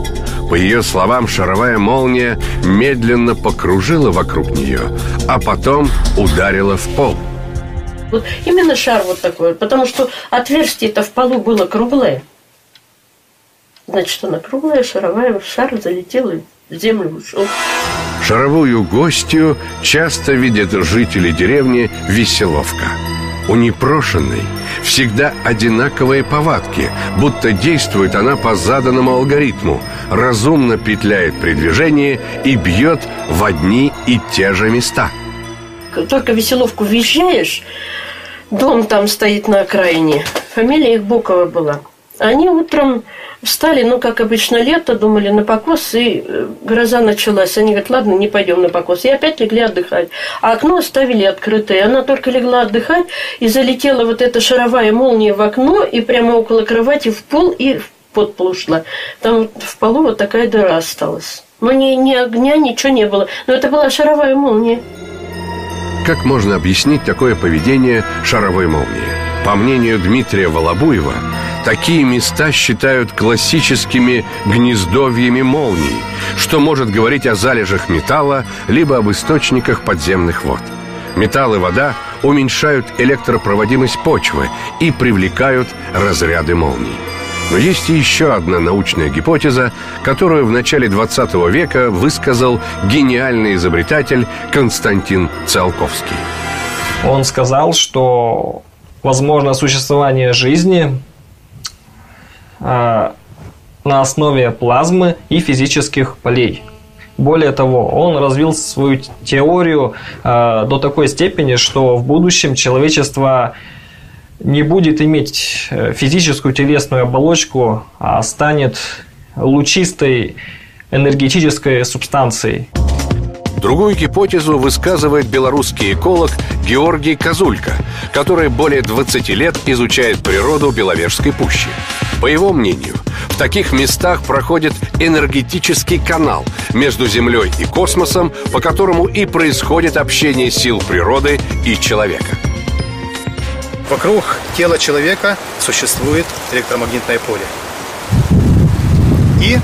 B: По ее словам, шаровая молния медленно покружила вокруг нее, а потом ударила в пол.
G: Вот именно шар вот такой, потому что отверстие-то в полу было круглое. Значит, она круглая, шаровая, шар залетел и в землю ушел.
B: Шаровую гостью часто видят жители деревни Веселовка. У непрошенной всегда одинаковые повадки, будто действует она по заданному алгоритму, разумно петляет при движении и бьет в одни и те же места.
G: Только в Веселовку въезжаешь, дом там стоит на окраине, фамилия их Бокова была. Они утром встали, ну, как обычно, лето, думали на покос, и гроза началась. Они говорят, ладно, не пойдем на покос. И опять легли отдыхать. А окно оставили открытое. Она только легла отдыхать, и залетела вот эта шаровая молния в окно, и прямо около кровати в пол, и под пол ушла. Там в полу вот такая дыра осталась. Но ни огня, ничего не было. Но это была шаровая молния.
B: Как можно объяснить такое поведение шаровой молнии? По мнению Дмитрия Волобуева, такие места считают классическими гнездовьями молний, что может говорить о залежах металла либо об источниках подземных вод. Металл и вода уменьшают электропроводимость почвы и привлекают разряды молний. Но есть и еще одна научная гипотеза, которую в начале 20 века высказал гениальный изобретатель Константин Циолковский.
J: Он сказал, что возможно существование жизни на основе плазмы и физических полей. Более того, он развил свою теорию до такой степени, что в будущем человечество не будет иметь физическую телесную оболочку, а станет лучистой энергетической субстанцией.
B: Другую гипотезу высказывает белорусский эколог Георгий Козулька, который более 20 лет изучает природу Беловежской пущи. По его мнению, в таких местах проходит энергетический канал между Землей и космосом, по которому и происходит общение сил природы и человека.
S: Вокруг тела человека существует электромагнитное поле. И,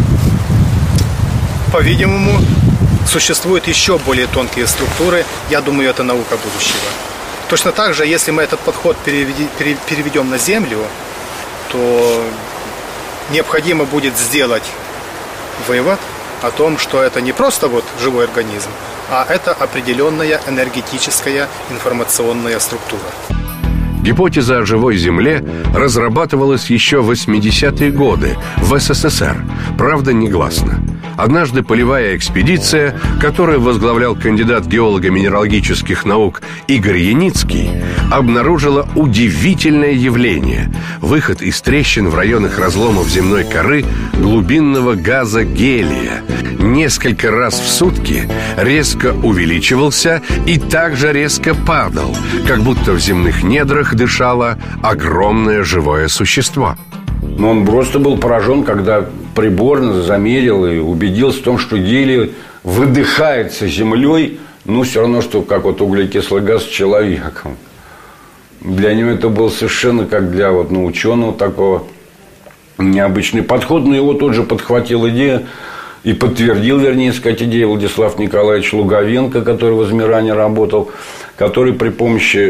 S: по-видимому, существуют еще более тонкие структуры. Я думаю, это наука будущего. Точно так же, если мы этот подход переведем на Землю, то необходимо будет сделать вывод о том, что это не просто вот живой организм, а это определенная энергетическая информационная структура.
B: Гипотеза о живой Земле разрабатывалась еще в 80-е годы в СССР, правда негласно. Однажды полевая экспедиция, которую возглавлял кандидат геолого-минералогических наук Игорь Яницкий, обнаружила удивительное явление – выход из трещин в районах разломов земной коры глубинного газа гелия. Несколько раз в сутки резко увеличивался и также резко падал, как будто в земных недрах дышало огромное живое существо.
H: Но он просто был поражен, когда приборно замерил и убедился в том, что гелий выдыхается землей, все равно, что как вот углекислый газ с человеком. Для него это был совершенно как для ученого такого необычный подход, но его тут же подхватил идею и подтвердил, идею Владислав Николаевич Луговенко, который в Измиране работал, который при помощи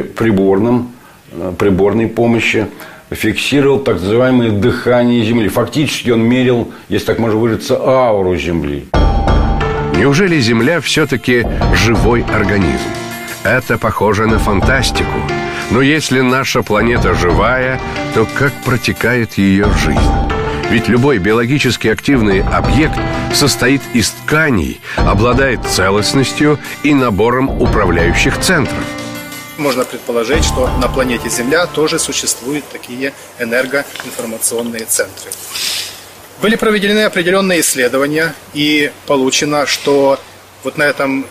H: приборной помощи фиксировал так называемое дыхание Земли. Фактически он мерил, если так можно выразиться, ауру Земли.
B: Неужели Земля все-таки живой организм? Это похоже на фантастику. Но если наша планета живая, то как протекает ее жизнь? Ведь любой биологически активный объект состоит из тканей, обладает целостностью и набором управляющих центров.
S: Можно предположить, что на планете Земля тоже существуют такие энергоинформационные центры. Были проведены определенные исследования, и получено, что вот на этом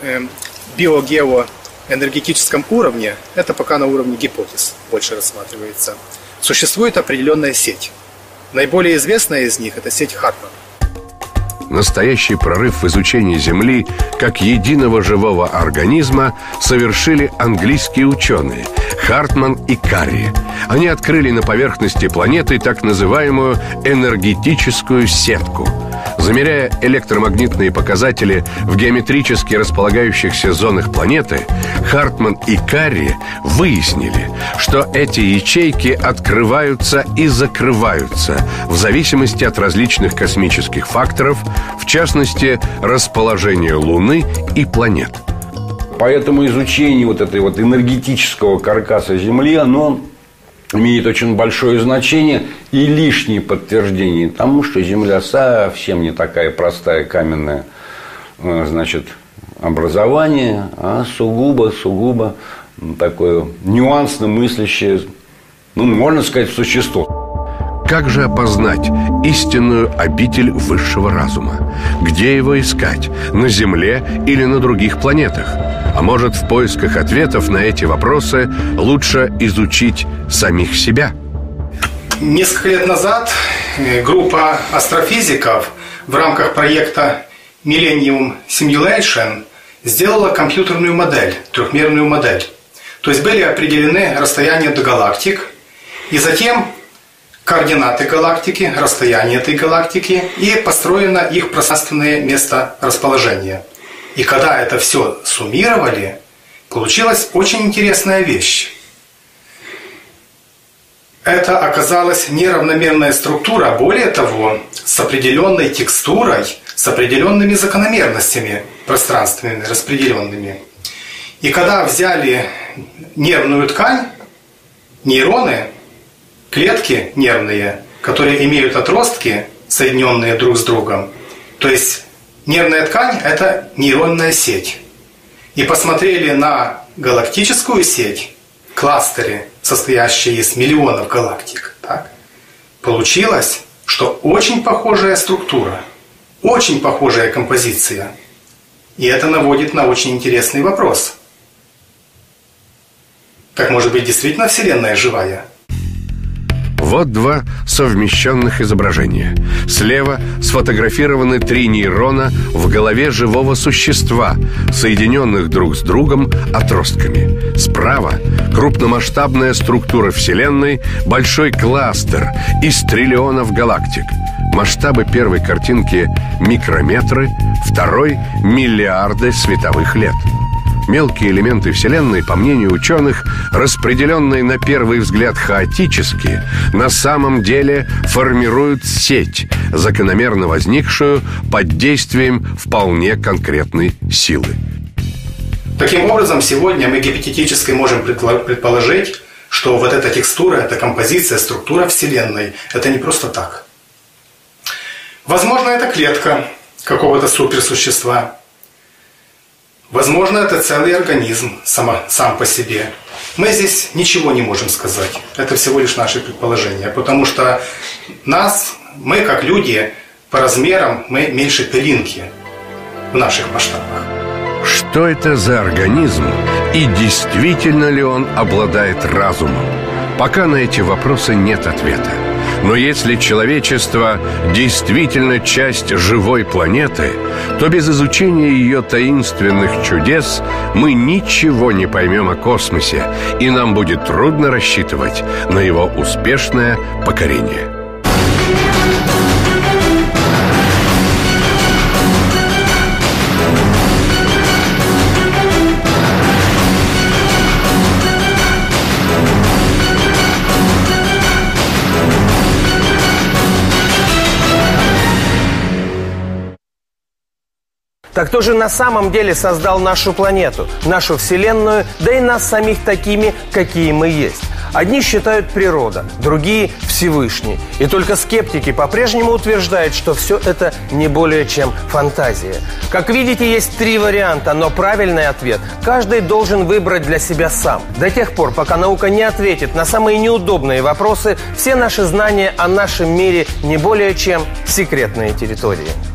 S: биогеоэнергетическом уровне, это пока на уровне гипотез больше рассматривается, существует определенная сеть. Наиболее известная из них – это сеть Хартман.
B: Настоящий прорыв в изучении Земли как единого живого организма совершили английские ученые Хартман и Карри. Они открыли на поверхности планеты так называемую энергетическую сетку. Замеряя электромагнитные показатели в геометрически располагающихся зонах планеты, Хартман и Карри выяснили, что эти ячейки открываются и закрываются в зависимости от различных космических факторов, в частности, расположения Луны и планет.
H: Поэтому изучение вот этой вот энергетического каркаса Земли, оно имеет очень большое значение и лишнее подтверждение тому, что Земля совсем не такая простая каменная, значит, образование, а сугубо такое нюансно мыслящее, ну, можно сказать, существо.
B: Как же опознать истинную обитель высшего разума? Где его искать? На Земле или на других планетах? А может, в поисках ответов на эти вопросы лучше изучить самих себя?
S: Несколько лет назад группа астрофизиков в рамках проекта Millennium Simulation сделала компьютерную модель, трехмерную модель. То есть были определены расстояния до галактик, и затем координаты галактики, расстояние этой галактики и построено их пространственное месторасположение. И когда это все суммировали, получилась очень интересная вещь. Это оказалась неравномерная структура, более того, с определенной текстурой, с определенными закономерностями пространственными, распределенными. И когда взяли нервную ткань, нейроны, клетки нервные, которые имеют отростки, соединенные друг с другом, то есть нервная ткань – это нейронная сеть. И посмотрели на галактическую сеть, кластеры, состоящие из миллионов галактик. Так? Получилось, что очень похожая структура, очень похожая композиция. И это наводит на очень интересный вопрос. Так, может быть, действительно Вселенная живая?
B: Вот два совмещенных изображения. Слева сфотографированы 3 нейрона в голове живого существа, соединенных друг с другом отростками. Справа крупномасштабная структура Вселенной, большой кластер из триллионов галактик. Масштабы первой картинки – микрометры, второй – миллиарды световых лет. Мелкие элементы Вселенной, по мнению ученых, распределенные на первый взгляд хаотически, на самом деле формируют сеть, закономерно возникшую под действием вполне конкретной силы.
S: Таким образом, сегодня мы гипотетически можем предположить, что вот эта текстура, эта композиция, структура Вселенной – это не просто так. Возможно, это клетка какого-то суперсущества. Возможно, это целый организм сам по себе. Мы здесь ничего не можем сказать. Это всего лишь наши предположения. Потому что мы как люди, по размерам, мы меньше пылинки в наших масштабах.
B: Что это за организм и действительно ли он обладает разумом? Пока на эти вопросы нет ответа. Но если человечество действительно часть живой планеты, то без изучения ее таинственных чудес мы ничего не поймем о космосе, и нам будет трудно рассчитывать на его успешное покорение.
A: Так кто же на самом деле создал нашу планету, нашу Вселенную, да и нас самих такими, какие мы есть? Одни считают природа, другие – Всевышний. И только скептики по-прежнему утверждают, что все это не более чем фантазия. Как видите, есть 3 варианта, но правильный ответ каждый должен выбрать для себя сам. До тех пор, пока наука не ответит на самые неудобные вопросы, все наши знания о нашем мире не более чем секретные территории.